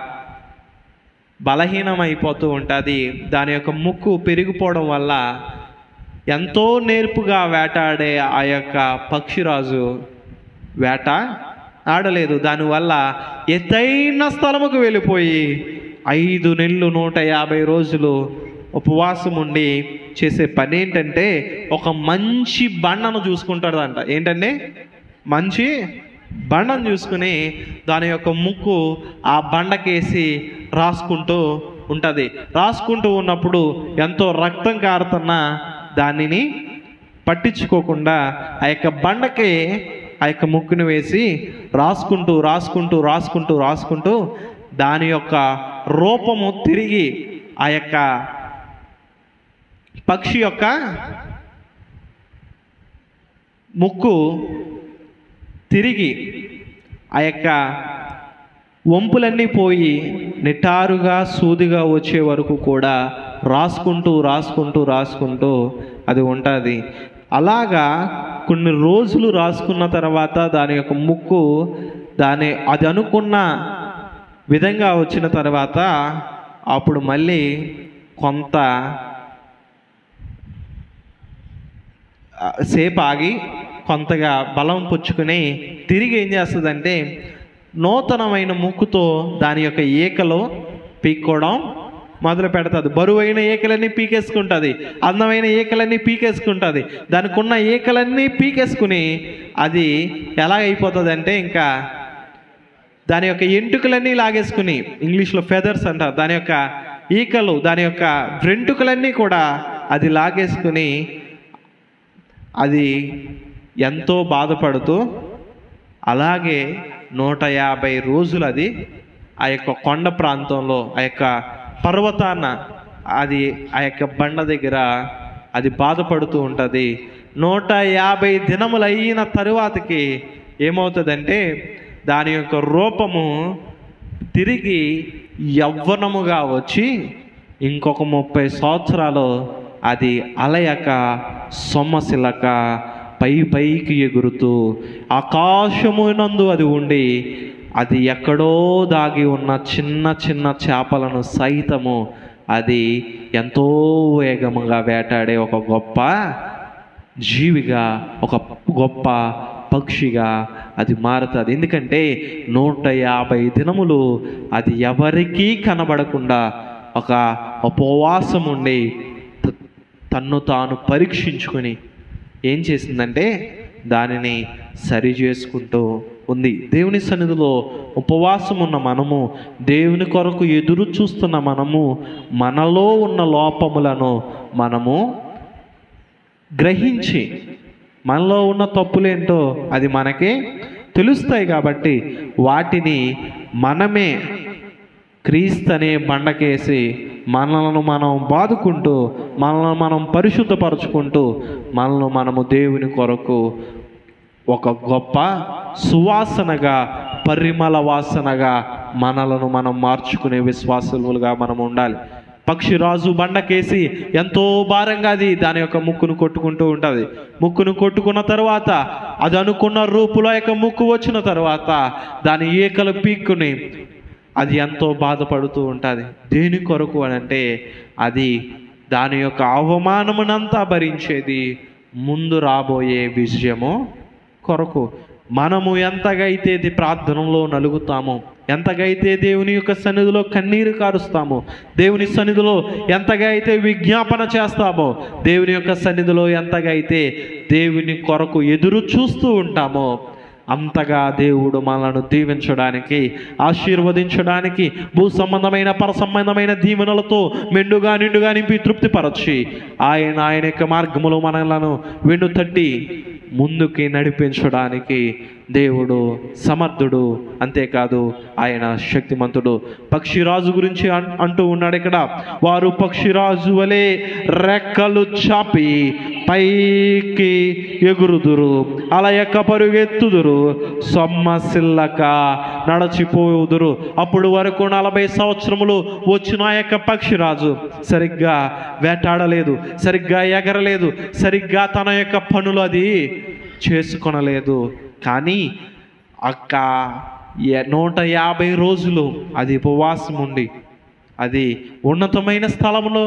బలహీనమైపోతూ ఉంటుంది. దాని యొక్క ముక్కు పెరిగిపోవడం వల్ల ఎంతో నేర్పుగా వేటాడే ఆ యొక్క పక్షిరాజు వేట ఆడలేదు. దానివల్ల ఎత్తైన స్థలముకు వెళ్ళిపోయి ఐదు నెలలు నూట యాభై రోజులు ఉపవాసం ఉండి చేసే పని ఏంటంటే ఒక మంచి బండను చూసుకుంటాడంట. ఏంటంటే మంచి బండను చూసుకుని దాని యొక్క ముక్కు ఆ బండకేసి రాసుకుంటూ ఉంటుంది. రాసుకుంటూ ఉన్నప్పుడు ఎంతో రక్తం కారుతున్నా దానిని పట్టించుకోకుండా ఆ యొక్క బండకి ఆ యొక్క ముక్కును వేసి రాసుకుంటూ రాసుకుంటూ రాసుకుంటూ రాసుకుంటూ దాని యొక్క రూపము తిరిగి ఆ యొక్క పక్షి యొక్క ముక్కు తిరిగి ఆ యొక్క వంపులన్నీ పోయి నిటారుగా సూదిగా వచ్చే వరకు కూడా రాసుకుంటూ రాసుకుంటూ రాసుకుంటూ అది ఉంటుంది. అలాగా కొన్ని రోజులు రాసుకున్న తర్వాత దాని యొక్క ముక్కు దాని అది అనుకున్న విధంగా వచ్చిన తర్వాత అప్పుడు మళ్ళీ కొంత సేపు ఆగి కొంతగా బలం పుచ్చుకుని తిరిగి ఏం చేస్తుందంటే నూతనమైన ముక్కుతో దాని యొక్క ఈకలు పీక్కోవడం మొదలు పెడుతుంది. బరువైన ఈకలన్నీ పీకేసుకుంటుంది, అందమైన ఈకలన్నీ పీకేసుకుంటుంది. దానికి ఉన్న ఈకలన్నీ పీకేసుకుని అది ఎలా అయిపోతుంది అంటే ఇంకా దాని యొక్క ఎంటుకలన్నీ లాగేసుకుని, ఇంగ్లీష్లో ఫెదర్స్ అంటారు, దాని యొక్క ఈకలు దాని యొక్క వెంట్రుకలన్నీ కూడా అది లాగేసుకుని అది ఎంతో బాధపడుతూ అలాగే నూట యాభై రోజులు అది ఆ యొక్క కొండ ప్రాంతంలో ఆ యొక్క పర్వతాన అది ఆ యొక్క బండ దగ్గర అది బాధపడుతూ ఉంటుంది. నూట యాభై దినములు అయిన తరువాతకి ఏమవుతుందంటే దాని యొక్క రూపము తిరిగి యవ్వనముగా వచ్చి ఇంకొక ముప్పై సంవత్సరాలు అది అలయక సొమ్మసిల్లక పై పైకి ఎగురుతూ ఆకాశమునందు అది ఉండి అది ఎక్కడో దాగి ఉన్న చిన్న చిన్న చేపలను సైతము అది ఎంతో వేగముగా వేటాడే ఒక గొప్ప జీవిగా, ఒక గొప్ప పక్షిగా అది మారుతుంది. ఎందుకంటే నూట యాభై దినములు అది ఎవరికీ కనబడకుండా ఒక ఉపవాసం ఉండి తన్ను తాను పరీక్షించుకొని ఏం చేసిందంటే దానిని సరి చేసుకుంటూ ఉంది. దేవుని సన్నిధిలో ఉపవాసం ఉన్న మనము, దేవుని కొరకు ఎదురు చూస్తున్న మనము, మనలో ఉన్న లోపములను మనము గ్రహించి మనలో ఉన్న తప్పులేంటో అది మనకి తెలుస్తాయి. కాబట్టి వాటిని మనమే క్రీస్తు అనే బండకేసి మనలను మనం బాదుకుంటూ మనల్ని మనం పరిశుద్ధపరచుకుంటూ మనల్ని మనము దేవుని కొరకు ఒక గొప్ప సువాసనగా, పరిమళ వాసనగా మనలను మనం మార్చుకునే విశ్వాసులుగా మనం ఉండాలి. పక్షిరాజు బండకేసి ఎంతో భారంగా అది దాని యొక్క ముక్కును కొట్టుకుంటూ ఉంటుంది. ముక్కును కొట్టుకున్న తర్వాత అది అనుకున్న రూపులో యొక్క ముక్కు వచ్చిన తర్వాత దాని ఈకలు పీక్కుని అది ఎంతో బాధపడుతూ ఉంటుంది. దేని కొరకు అని అంటే అది దాని యొక్క అవమానమునంతా భరించేది ముందు రాబోయే విజయము కొరకు. మనము ఎంతగైతే ప్రార్థనలో నలుగుతామో, ఎంతగైతే దేవుని యొక్క సన్నిధిలో కన్నీరు కారుస్తామో, దేవుని సన్నిధిలో ఎంతగా అయితే విజ్ఞాపన చేస్తామో, దేవుని యొక్క సన్నిధిలో ఎంతగా అయితే దేవుని కొరకు ఎదురు చూస్తూ ఉంటామో అంతగా దేవుడు మనలను దీవించడానికి, ఆశీర్వదించడానికి, భూ సంబంధమైన పర సంబంధమైన దీవెనలతో మెండుగా నిండుగా నింపి తృప్తిపరచి ఆయన ఆయన యొక్క మార్గములో మనలను వెన్ను తట్టి ముందుకి నడిపించడానికి దేవుడు సమర్థుడు. అంతేకాదు ఆయన శక్తిమంతుడు. పక్షిరాజు గురించి అంటూ ఉన్నాడు ఇక్కడ, వారు పక్షిరాజు వలె రెక్కలు చాపి పైకి ఎగురుదురు, అలయక పరుగెత్తుదురు, సొమ్మసిల్లక నడచిపోదురు. అప్పుడు వరకు నలభై సంవత్సరములు వచ్చిన యొక్క పక్షిరాజు సరిగ్గా వేటాడలేదు, సరిగ్గా ఎగరలేదు, సరిగ్గా తన యొక్క పనులు అది చేసుకొనలేదు. కానీ అక్క నూట యాభై రోజులు అది ఉపవాసం ఉండి అది ఉన్నతమైన స్థలంలో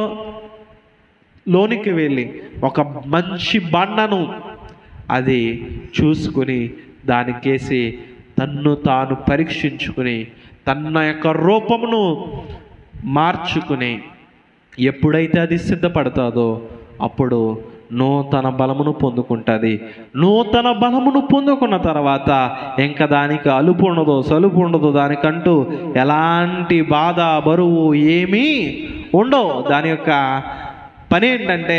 లోనికి వెళ్ళి ఒక మంచి బండను అది చూసుకుని దానికేసి తన్ను తాను పరీక్షించుకుని తన యొక్క రూపమును మార్చుకుని ఎప్పుడైతే అది సిద్ధపడతాదో అప్పుడు నూతన బలమును పొందుకుంటుంది. నూతన బలమును పొందుకున్న తర్వాత ఇంకా దానికి అలుపు ఉండదు, సలుపు ఉండదు. దానికంటూ ఎలాంటి బాధ, బరువు ఏమీ ఉండవు. దాని యొక్క పని ఏంటంటే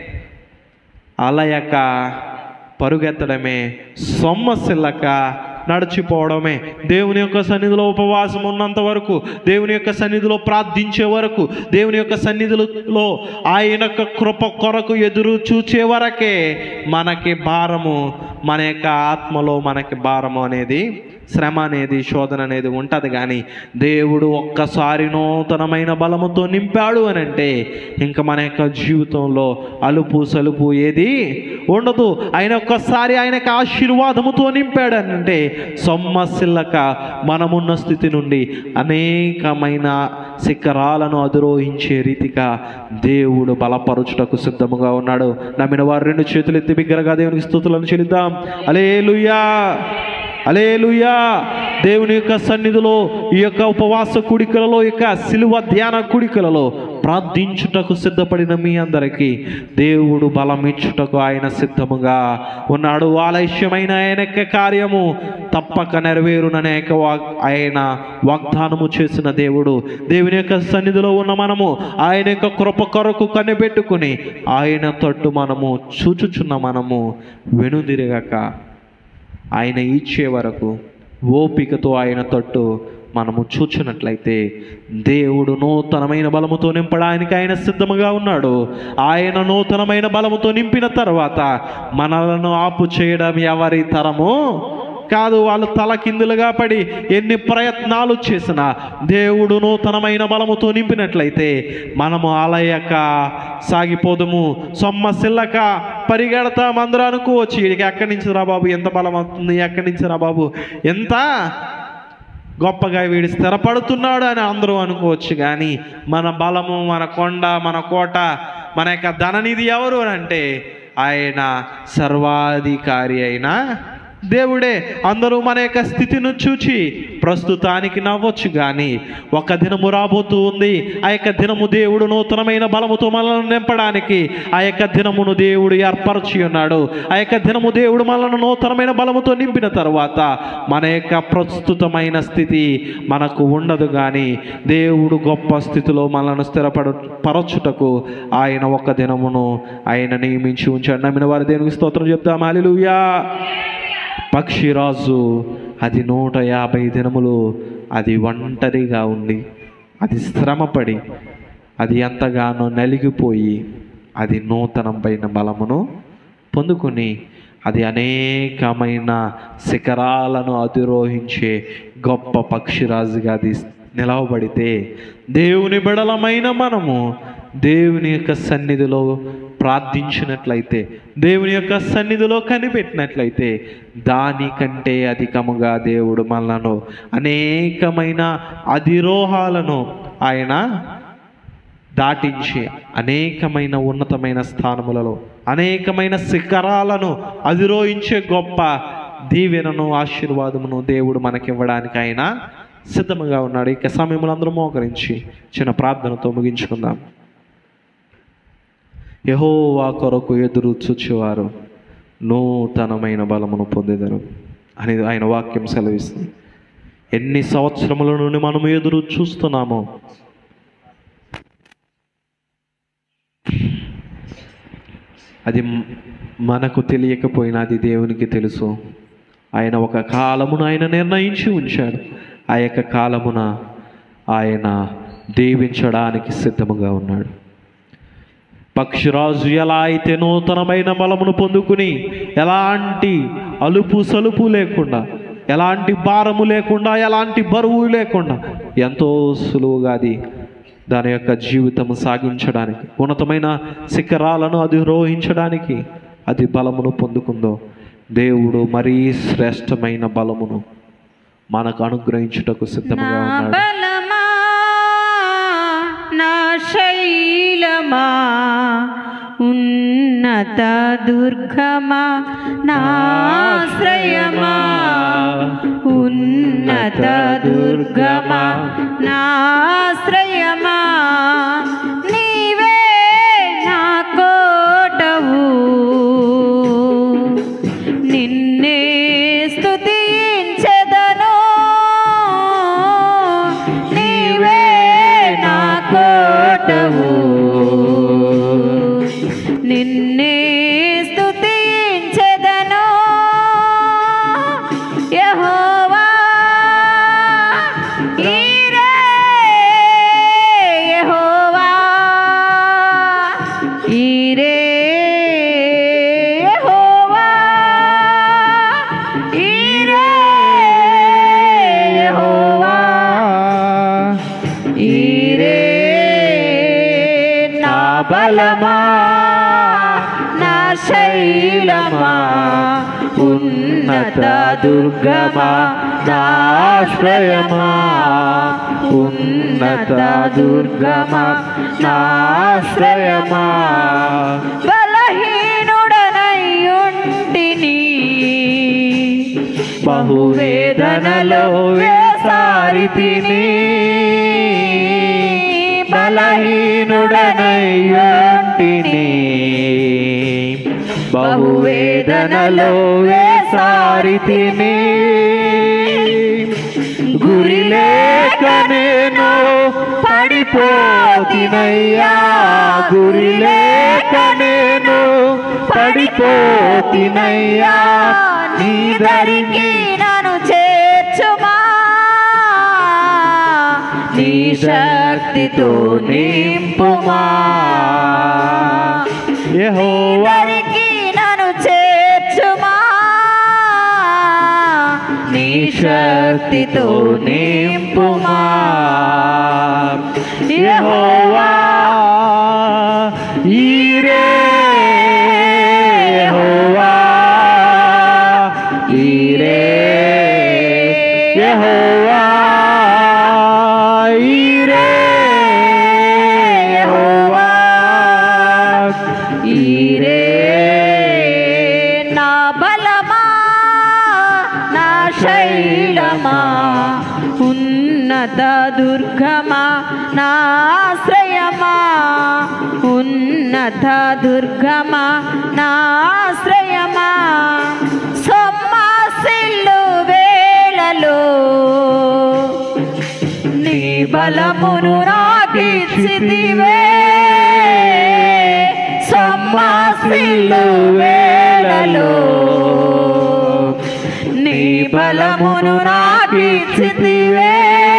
అలయక పరుగెత్తడమే, సొమ్మసిల్లక నడిచిపోవడమే. దేవుని యొక్క సన్నిధిలో ఉపవాసం ఉన్నంత వరకు, దేవుని యొక్క సన్నిధిలో ప్రార్థించే వరకు, దేవుని యొక్క సన్నిధిలో ఆయన యొక్క కృప కొరకు ఎదురు చూచే వరకే మనకి భారము, మన యొక్క ఆత్మలో మనకి భారము అనేది, శ్రమ అనేది, శోధన అనేది ఉంటుంది. కానీ దేవుడు ఒక్కసారి నూతనమైన బలముతో నింపాడు అని అంటే ఇంకా మన యొక్క జీవితంలో అలుపు సలుపు ఏది ఉండదు. ఆయన ఒక్కసారి ఆయనకు ఆశీర్వాదముతో నింపాడు అని అంటే సొమ్మసిల్లక మనమున్న స్థితి నుండి అనేకమైన శిఖరాలను అధిరోహించే రీతిగా దేవుడు బలపరుచుటకు సిద్ధముగా ఉన్నాడు. నమ్మిన వారు రెండు చేతులు ఎత్తి బిగ్గరగా దేవునికి స్తుతులను చెల్లిద్దాం. హల్లెలూయా, హల్లెలూయా. దేవుని యొక్క సన్నిధిలో ఈ యొక్క ఉపవాస కుడికలలో, ఈ యొక్క సిలువ ధ్యాన కుడికలలో ప్రార్థించుటకు సిద్ధపడిన మీ అందరికీ దేవుడు బలమిచ్చుటకు ఆయన సిద్ధముగా ఉన్నాడు. ఆలస్యమైన ఆయన యొక్క కార్యము తప్పక నెరవేరుననే ఆయన వాగ్దానము చేసిన దేవుడు. దేవుని యొక్క సన్నిధిలో ఉన్న మనము ఆయన యొక్క కృప కొరకు కనిపెట్టుకుని ఆయన తట్టు మనము చూచుచున్న మనము వెనుదిరగక ఆయన ఇచ్చే వరకు ఓపికతో ఆయన తట్టు మనము చూచినట్లయితే దేవుడు నూతనమైన బలముతో నింపడానికి ఆయన సిద్ధముగా ఉన్నాడు. ఆయన నూతనమైన బలముతో నింపిన తర్వాత మనలను ఆపు చేయడం ఎవరి తరము కాదు. వాళ్ళు తలకిందులుగా పడి ఎన్ని ప్రయత్నాలు చేసినా దేవుడు నూతనమైన బలముతో నింపినట్లయితే మనము అలయక సాగిపోదుము, సొమ్మసిల్లక పరిగెడతాం. అందరూ అనుకోవచ్చు, వీడికి ఎక్కడి నుంచి రా బాబు ఎంత బలం అవుతుంది, ఎక్కడి నుంచి రా బాబు ఎంత గొప్పగా వీడి స్థిరపడుతున్నాడు అని అందరూ అనుకోవచ్చు. కానీ మన బలము, మన కొండ, మన కోట, మన యొక్క ధననిధి ఎవరు అని అంటే ఆయన సర్వాధికారి అయిన దేవుడే. అందరూ మన యొక్క స్థితిని చూచి ప్రస్తుతానికి నవ్వచ్చు, కానీ ఒక దినము రాబోతూ ఉంది. ఆ యొక్క దినము దేవుడు నూతనమైన బలముతో మనల్ని నింపడానికి ఆ యొక్క దినమును దేవుడు ఏర్పరచి ఉన్నాడు. ఆ యొక్క దినము దేవుడు మనల్ని నూతనమైన బలముతో నింపిన తర్వాత మన యొక్క ప్రస్తుతమైన స్థితి మనకు ఉండదు. కానీ దేవుడు గొప్ప స్థితిలో మనల్ని స్థిరపడ పరచుటకు ఆయన ఒక దినమును ఆయన నియమించి ఉంచాడు. నమ్మిన వారి దేవునికి స్తోత్రం చెప్తాం. హల్లెలూయా. పక్షిరాజు అది నూట యాభై దినములు అది ఒంటరిగా ఉండి, అది శ్రమపడి, అది ఎంతగానో నలిగిపోయి అది నూతనమైన బలమును పొందుకుని అది అనేకమైన శిఖరాలను అధిరోహించే గొప్ప పక్షిరాజుగా అది నిలవబడితే, దేవుని బిడలమైన మనము దేవుని యొక్క సన్నిధిలో ప్రార్థించినట్లయితే, దేవుని యొక్క సన్నిధిలో కనిపెట్టినట్లయితే దానికంటే అధికముగా దేవుడు మనలను అనేకమైన అధిరోహాలను ఆయన దాటించి అనేకమైన ఉన్నతమైన స్థానములలో అనేకమైన శిఖరాలను అధిరోహించే గొప్ప దీవెనను, ఆశీర్వాదమును దేవుడు మనకివ్వడానికి ఆయన సిద్ధముగా ఉన్నాడు. ఇక సమయంలో అందరూ మోకరించి చిన్న ప్రార్థనతో ముగించుకుందాం. యెహోవా కొరకు ఎదురు చూచేవారు నూతనమైన బలమును పొందెదరు అని ఆయన వాక్యం సెలవిస్తుంది. ఎన్ని సంవత్సరముల నుండి మనము ఎదురు చూస్తున్నామో అది మనకు తెలియకపోయినా అది దేవునికి తెలుసు. ఆయన ఒక కాలమును ఆయన నిర్ణయించి ఉంచాడు. ఆ యొక్క కాలమున ఆయన దీవించడానికి సిద్ధముగా ఉన్నాడు. పక్షిరాజు ఎలా అయితే నూతనమైన బలమును పొందుకుని ఎలాంటి అలుపు సలుపు లేకుండా, ఎలాంటి భారము లేకుండా, ఎలాంటి బరువు లేకుండా ఎంతో సులువుగా అది దాని యొక్క జీవితం సాగించడానికి, ఉన్నతమైన శిఖరాలను అధిరోహించడానికి అది బలమును పొందుకుందో, దేవుడు మరీ శ్రేష్టమైన బలమును మనకు అనుగ్రహించుటకు సిద్ధముగా ఉన్నాడు. నా శైలమా, ఉన్నత దుర్గమా, నాశ్రయమా, ఉన్నత దుర్గమా, నాశ్రయమా, నీవే నా కోటవు, నిన్నే స్తుతించెదను యెహోవా ఈరే యెహోవా ఈరే యెహోవా ఈరే యెహోవా ఈరే నా బలమా నా శైలమా ఉన్నత దుర్గమా నాశ్రయమా ఉన్నత దుర్గమా నాశ్రయమా బలహీనుడనయ్యుంటిని బహువేదనలో వేసారితిని బలహీనుడనయ్యుంటిని బహువేదనలో వేసారితిని గురి లేక నేను పడిపోతినయ్యా గురి లేక నేను పడిపోతినయ్యా నీ దరికి నన్ను చేర్చుమా నీ శక్తితో నింపుమా యెహోవా దరికి నన్ను చేర్చుమా నీ శక్తితో నింపుమా యెహోవా ఈరే యెహోవా ఈరే యెహోవా ఈరే యెహోవా ఈరే నా బలమా నా శైలమా ఉన్నత దుర్గమా నా ఆశ్రయమా ఉన్నత దుర్గమా నా ఆశ్రయమా సొమ్మాసిల్లు వేళలో నీ బలమును నాకిచ్చితివే సొమ్మాసిల్లు వేళలో నీ బలమును నాకిచ్చితివే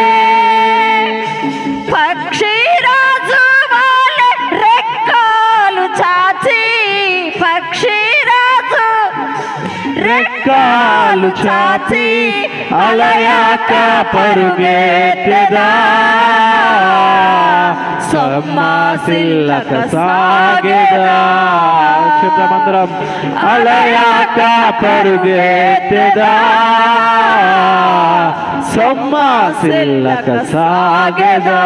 పక్షిరాజు వలె రెక్కలు చాచి పక్షిరాజు రెక్కలు చాచి అలయాక పరుగెత్తెదా సమ్మాసిల్లక సాగెదా శబ్దమందరం అలయాక పరుగెత్తెదా సమ్మాసిల్లక సాగెదా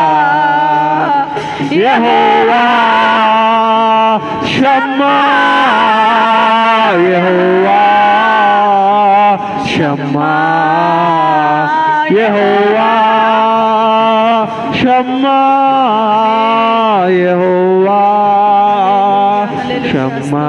యెహోవా షమ్మా యెహోవా షమ్మా యెహోవా షమ్మా యెహోవా షమ్మా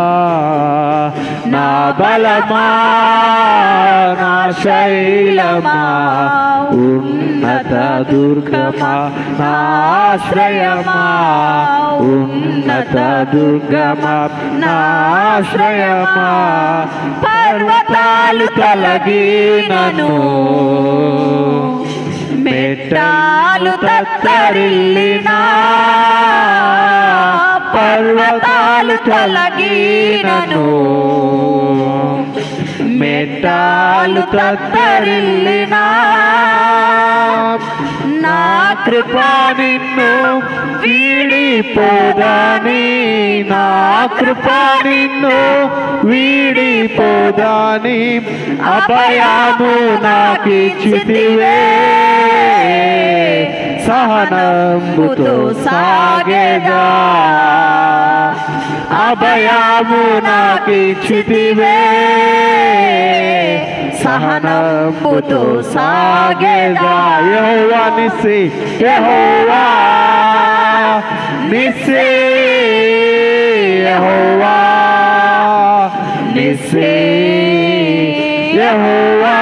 నా బలమా నా శైలమా ఉన్నత దుర్గమా నా ఆశ్రయమా ఉన్నత దుర్గమా నా ఆశ్రయమా పర్వతాలు తొలగినను మెట్టాలు తత్తరిల్లినా పర్వతాలు తొలగినను మెట్టాలు తత్తరిల్లినా నా కృప నిన్ను వీడిపోదాని నా కృప నిన్ను వీడిపోదాని అభయము నాకిచ్చితివే సహనంబుతో సాగెదా అభయము నాకిచ్చితివే సహనంబుతో సాగెదా యెహోవా నిస్సి యెహోవా నిస్సి యెహోవా నిస్సి యెహోవా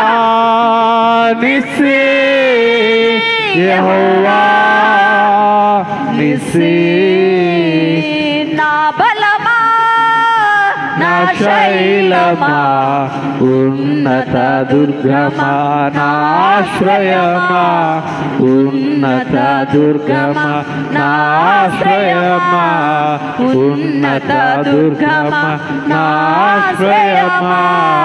నిస్సి యెహోవా నిస్సి నా నా శైలమా, ఉన్నత దుర్గమా, నా ఆశ్రయమా, ఉన్నత దుర్గమా, నా ఆశ్రయమా, ఉన్నత దుర్గమా, నా ఆశ్రయమా.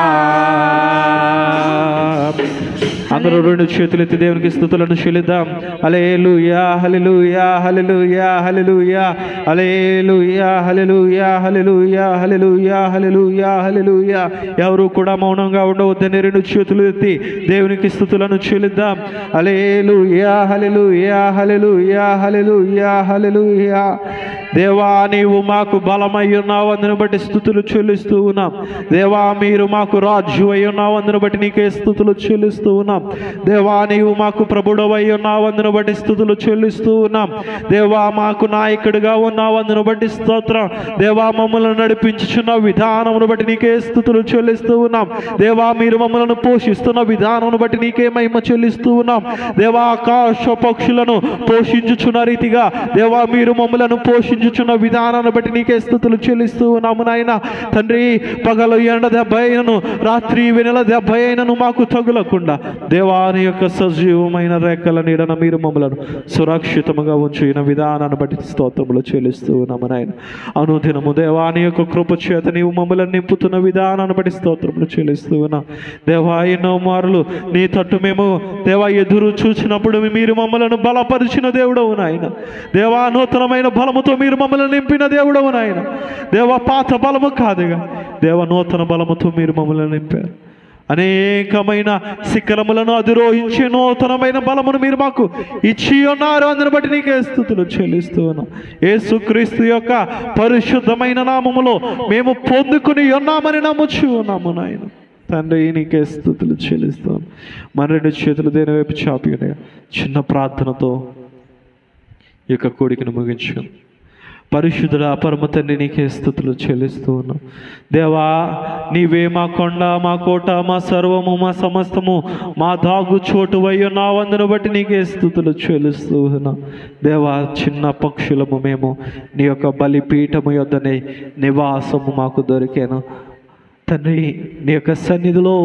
అందరూ రెండు చేతులు ఎత్తి దేవునికి స్తుతులను చెల్లిద్దాం. హల్లెలూయా హల్లెలూయా హల్లెలూయా హల్లెలూయా హల్లెలూయా హల్లెలూయా హల్లెలూయా హల్లెలూయా హల్లెలూయా హల్లెలూయా. ఎవరు కూడా మౌనంగా ఉండవద్దని రెండు చేతులు ఎత్తి దేవునికి స్తుతులను చెల్లిద్దాం. హల్లెలూయా హల్లెలూయా హల్లెలూయా హల్లెలూయా హల్లెలూయా. దేవా, నీవు మాకు బలమై ఉన్నావు, అందును బట్టి స్తుతులు చెల్లిస్తూ ఉన్నాం. దేవా, మీరు మాకు రాజు అయి ఉన్నావు, అందును బట్టి నీకే స్తుతులు చెల్లిస్తూ ఉన్నాం. దేవా, నీవు మాకు ప్రభుడవై ఉన్నావు, అందును బట్టి స్తుతులు చెల్లిస్తూ ఉన్నాం. దేవా, మాకు నాయకుడిగా ఉన్నావు, అందును బట్టి స్తోత్రం. దేవా, మమ్మల్ని నడిపించుచున్న విధానమును బట్టి నీకే స్తుతులు చెల్లిస్తూ ఉన్నాం. దేవా, మీరు మమ్మల్ని పోషిస్తున్న విధానమును బట్టి నీకే మహిమ చెల్లిస్తూ ఉన్నాం. దేవా, ఆకాశ పక్షులను పోషించుచున్న రీతిగా దేవా మీరు మమ్మలను పోషించుచున్న విధానాన్ని బట్టి నీకే స్తుతులు చెల్లిస్తూ ఉన్నాము నాయన. తండ్రి, పగలు ఎండ దెబ్బ అయినను, రాత్రి వెనుల దెబ్బ అయినను మాకు తగులకుండా దేవాని యొక్క సజీవమైన రెక్కల నీడన మీరు మమ్మలను సురక్షితముగా ఉంచిన విధానాన్ని బట్టి స్తోత్రములు చెల్లిస్తూ ఉన్నాము నాయన. అనుదినము దేవాని యొక్క కృప చేత నీవు మమ్మల్ని నింపుతున్న విధానాన్ని బట్టి స్తోత్రములు చెల్లిస్తూ ఉన్నాం. దేవా, ఎన్నో మారులు నీ తట్టు మేము దేవా ఎదురు చూసినప్పుడు మీరు మమ్మలను బలపరిచిన దేవుడవు నాయన. దేవా, నూతనమైన బలముతో మీరు మమ్మల్ని నింపిన దేవుడవు నాయన. దేవా, పాత బలము కాదుగా దేవ, నూతన బలముతో మీరు మమ్మల్ని నింపారు. అనేకమైన శిఖరములను అధిరోహించే నూతనమైన బలమును మీరు మాకు ఇచ్చి ఉన్నారు, అందుని బట్టి నీకే స్తుతులు చెల్లిస్తూ ఉన్నాం. యేసుక్రీస్తు యొక్క పరిశుద్ధమైన నామములో మేము పొందుకుని ఉన్నామని నమ్ముచు ఉన్నాము నాయన. తండ్రి, నీకే స్తుతులు చెల్లిస్తాను. మన రెండు చేతులు దేని వైపు చాపి ఉన్నాయి. చిన్న ప్రార్థనతో ఈ యొక్క కోడికను ముగించు. పరిశుద్ధుడ పరమ తండ్రి, నీకే స్తుతులు చెల్లిస్తూ ఉన్నాం. దేవా, నీవే మా కొండ, మా కోట, మా సర్వము, మా సమస్తము, మా దాగు చోటు అయ్యున్నావు, అందును బట్టి నీకే స్తుతులు చెల్లిస్తూ ఉన్నాం. దేవా, చిన్న పక్షులము మేము నీ యొక్క బలిపీఠము యొద్దనే నివాసము మాకు దొరికాను తండ్రి. నీ యొక్క సన్నిధిలో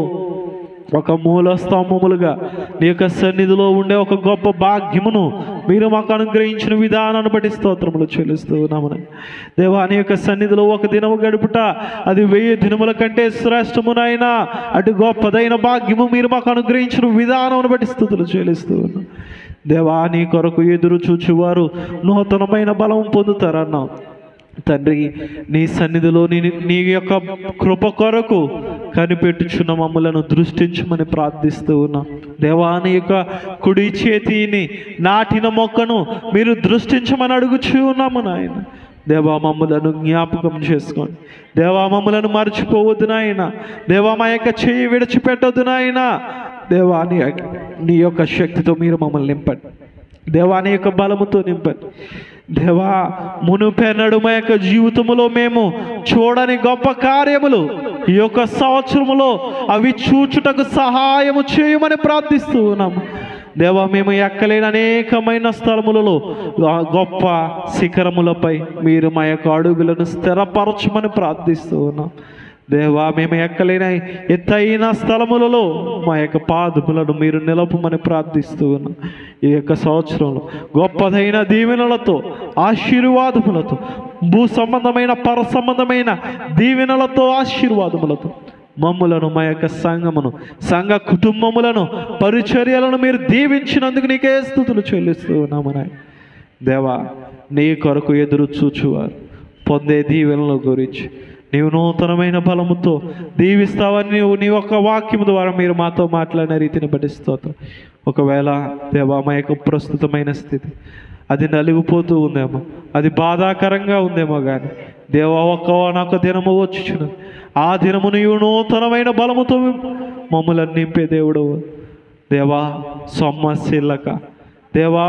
ఒక మూల స్తంభములుగా నీ యొక్క సన్నిధిలో ఉండే ఒక గొప్ప భాగ్యమును మీరు మాకు అనుగ్రహించిన విధానాన్ని బట్టి స్తోత్రములు చెల్లిస్తూ ఉన్నామని. దేవా, నీ యొక్క సన్నిధిలో ఒక దినము గడుపుట అది వెయ్యి దినముల కంటే శ్రేష్టమునైనా అటు గొప్పదైన భాగ్యము మీరు మాకు అనుగ్రహించిన విధానం బట్టి స్తుతులు చెల్లిస్తూ ఉన్నాం. దేవా, నీ కొరకు ఎదురు చూచువారు నూతనమైన బలం పొందుతారన్నావు తండ్రి. నీ సన్నిధిలో నీ నీ యొక్క కృప కొరకు కనిపెట్టుచున్న మమ్మలను దృష్టించమని ప్రార్థిస్తూ ఉన్నాం. దేవా, నీ యొక్క కుడి చేతిని నాటిన మొక్కను మీరు దృష్టించమని అడుగుచూ ఉన్నాము నాయన. దేవా, మమ్మలను జ్ఞాపకం చేసుకోండి. దేవా, మమ్మలను మర్చిపోవద్దు నాయన. దేవా, మా యొక్క చెయ్యి విడిచిపెట్టొద్దు నాయన. దేవా, నీ నీ యొక్క శక్తితో మీరు మమ్మల్ని నింపండి. దేవా, నీ యొక్క బలముతో నింపండి. దేవా, మునుపెన్నడు మా యొక్క జీవితములో మేము చూడని గొప్ప కార్యములు ఈ యొక్క సంవత్సరములో అవి చూచుటకు సహాయము చేయమని ప్రార్థిస్తూ ఉన్నాము. దేవా, మేము ఎక్కలేని అనేకమైన స్థలములలో గొప్ప శిఖరములపై మీరు మా యొక్క అడుగులను స్థిరపరచమని ప్రార్థిస్తూ ఉన్నాం. దేవా, మేము ఎక్కలేని ఎత్తైన స్థలములలో మా యొక్క పాదములను మీరు నిలపమని ప్రార్థిస్తూ ఉన్నాం. ఈ యొక్క సంవత్సరంలో గొప్పదైన దీవెనలతో, ఆశీర్వాదములతో, భూ సంబంధమైన పర సంబంధమైన దీవెనలతో, ఆశీర్వాదములతో మమ్ములను, మా యొక్క సంఘమును, సంఘ కుటుంబములను, పరిచర్యలను మీరు దీవించినందుకు నీకే స్తుతులు చెల్లిస్తూ ఉన్నామని. దేవా, నీ కొరకు ఎదురు చూచువారు పొందే దీవెనల గురించి నీవు నూతనమైన బలముతో దీవిస్తావని నీవు నీ యొక్క వాక్యము ద్వారా మీరు మాతో మాట్లాడిన రీతిని బట్టి స్తోత్రం. ఒకవేళ దేవా, మా యొక్క ప్రస్తుతమైన స్థితి అది నలిగిపోతూ ఉందేమో, అది బాధాకరంగా ఉందేమో, కానీ దేవా, ఒక్క దినము వచ్చుచును. ఆ దినము నీవు నూతనమైన బలముతో మమ్మల్ని నింపే దేవుడు. దేవా, సొమ్మశీలక దేవా,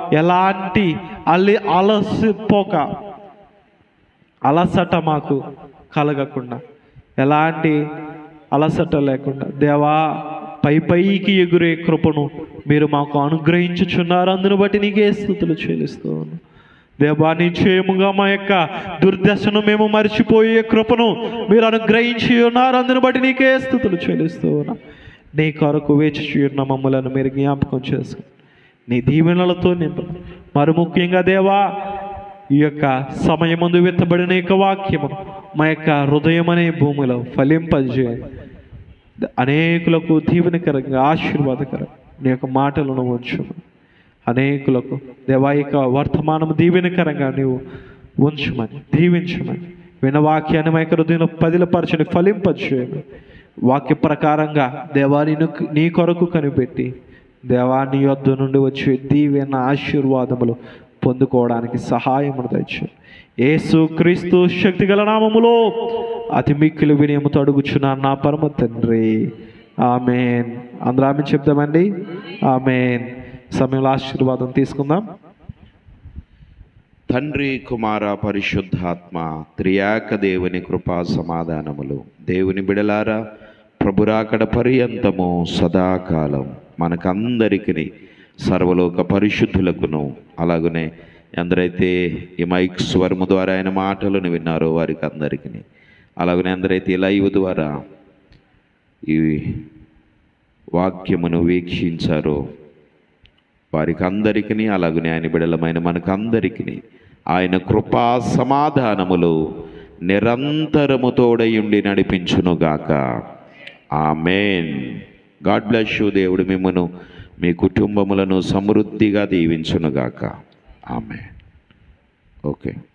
ఎలాంటి అల్లి అలసిపోక అలసట మాకు కలగకుండా, ఎలాంటి అలసట లేకుండా దేవా, పై పైకి ఎగురే కృపను మీరు మాకు అనుగ్రహించుచున్నారు, అందును బట్టి నీకే స్తుతులు చెల్లిస్తూ ఉన్నాను. దేవా నిశ్చయముగా మా యొక్క దుర్దశను మేము మర్చిపోయే కృపను మీరు అనుగ్రహించి ఉన్నారు. అందుని బట్టి నీకే స్తుతులు చెల్లిస్తూ ఉన్నా. నీ కొరకు వేచి ఉన్న మమ్మలను మీరు జ్ఞాపకం చేసుకుని నీ దీవెనలతో నింపు. మరి ముఖ్యంగా దేవా ఈ యొక్క సమయమందు విత్తబడిన యొక్క వాక్యమును మా యొక్క హృదయం అనే భూమిలో ఫలింపజేయండి. అనేకులకు దీవెనకరంగా ఆశీర్వాదకరం నీ యొక్క మాటలను ఉంచుము. అనేకులకు దేవా యొక్క వర్తమానం దీవెనకరంగా నీవు ఉంచమని దీవించమని విన్న వాక్యాన్ని మా యొక్క హృదయంలో పదిలపరచని ఫలింపజేయమని వాక్య ప్రకారంగా దేవా నిన్ను నీ కొరకు కనిపెట్టి దేవా నీ యొద్ద నుండి వచ్చే దీవెన ఆశీర్వాదములు పొందుకోవడానికి సహాయమును దయచు. యేసు క్రీస్తు శక్తి గల నామములో అతి మిక్కిలి వినయముతో అడుగుచున్నాను నా పరమ తండ్రి, ఆమెన్. అందరూ ఆమెన్ చెప్దామండి. ఆమెన్. సమయంలో ఆశీర్వాదం తీసుకుందాం. తండ్రి, కుమార, పరిశుద్ధాత్మ త్రియాక దేవుని కృపా సమాధానములు దేవుని బిడలారా ప్రభురాకడ పర్యంతము సదాకాలం మనకందరికీ సర్వలోక పరిశుద్ధులకును అలాగనే ఎందరైతే ఈ మైక్ స్వరము ద్వారా ఆయన మాటలను విన్నారో వారికి అందరికీ, అలాగనే ఎందరైతే లైవ్ ద్వారా ఈ వాక్యమును వీక్షించారో వారికి అందరికీ, అలాగనే ఆయన బిడలమైన మనకందరికీ ఆయన కృపా సమాధానములు నిరంతరము తోడయుండి నడిపించునుగాక. ఆమేన్. God bless you. దేవుడు మిమ్మను మీ కుటుంబములను సమృద్ధిగా దీవించునుగాక. ఆమేన్. ఓకే.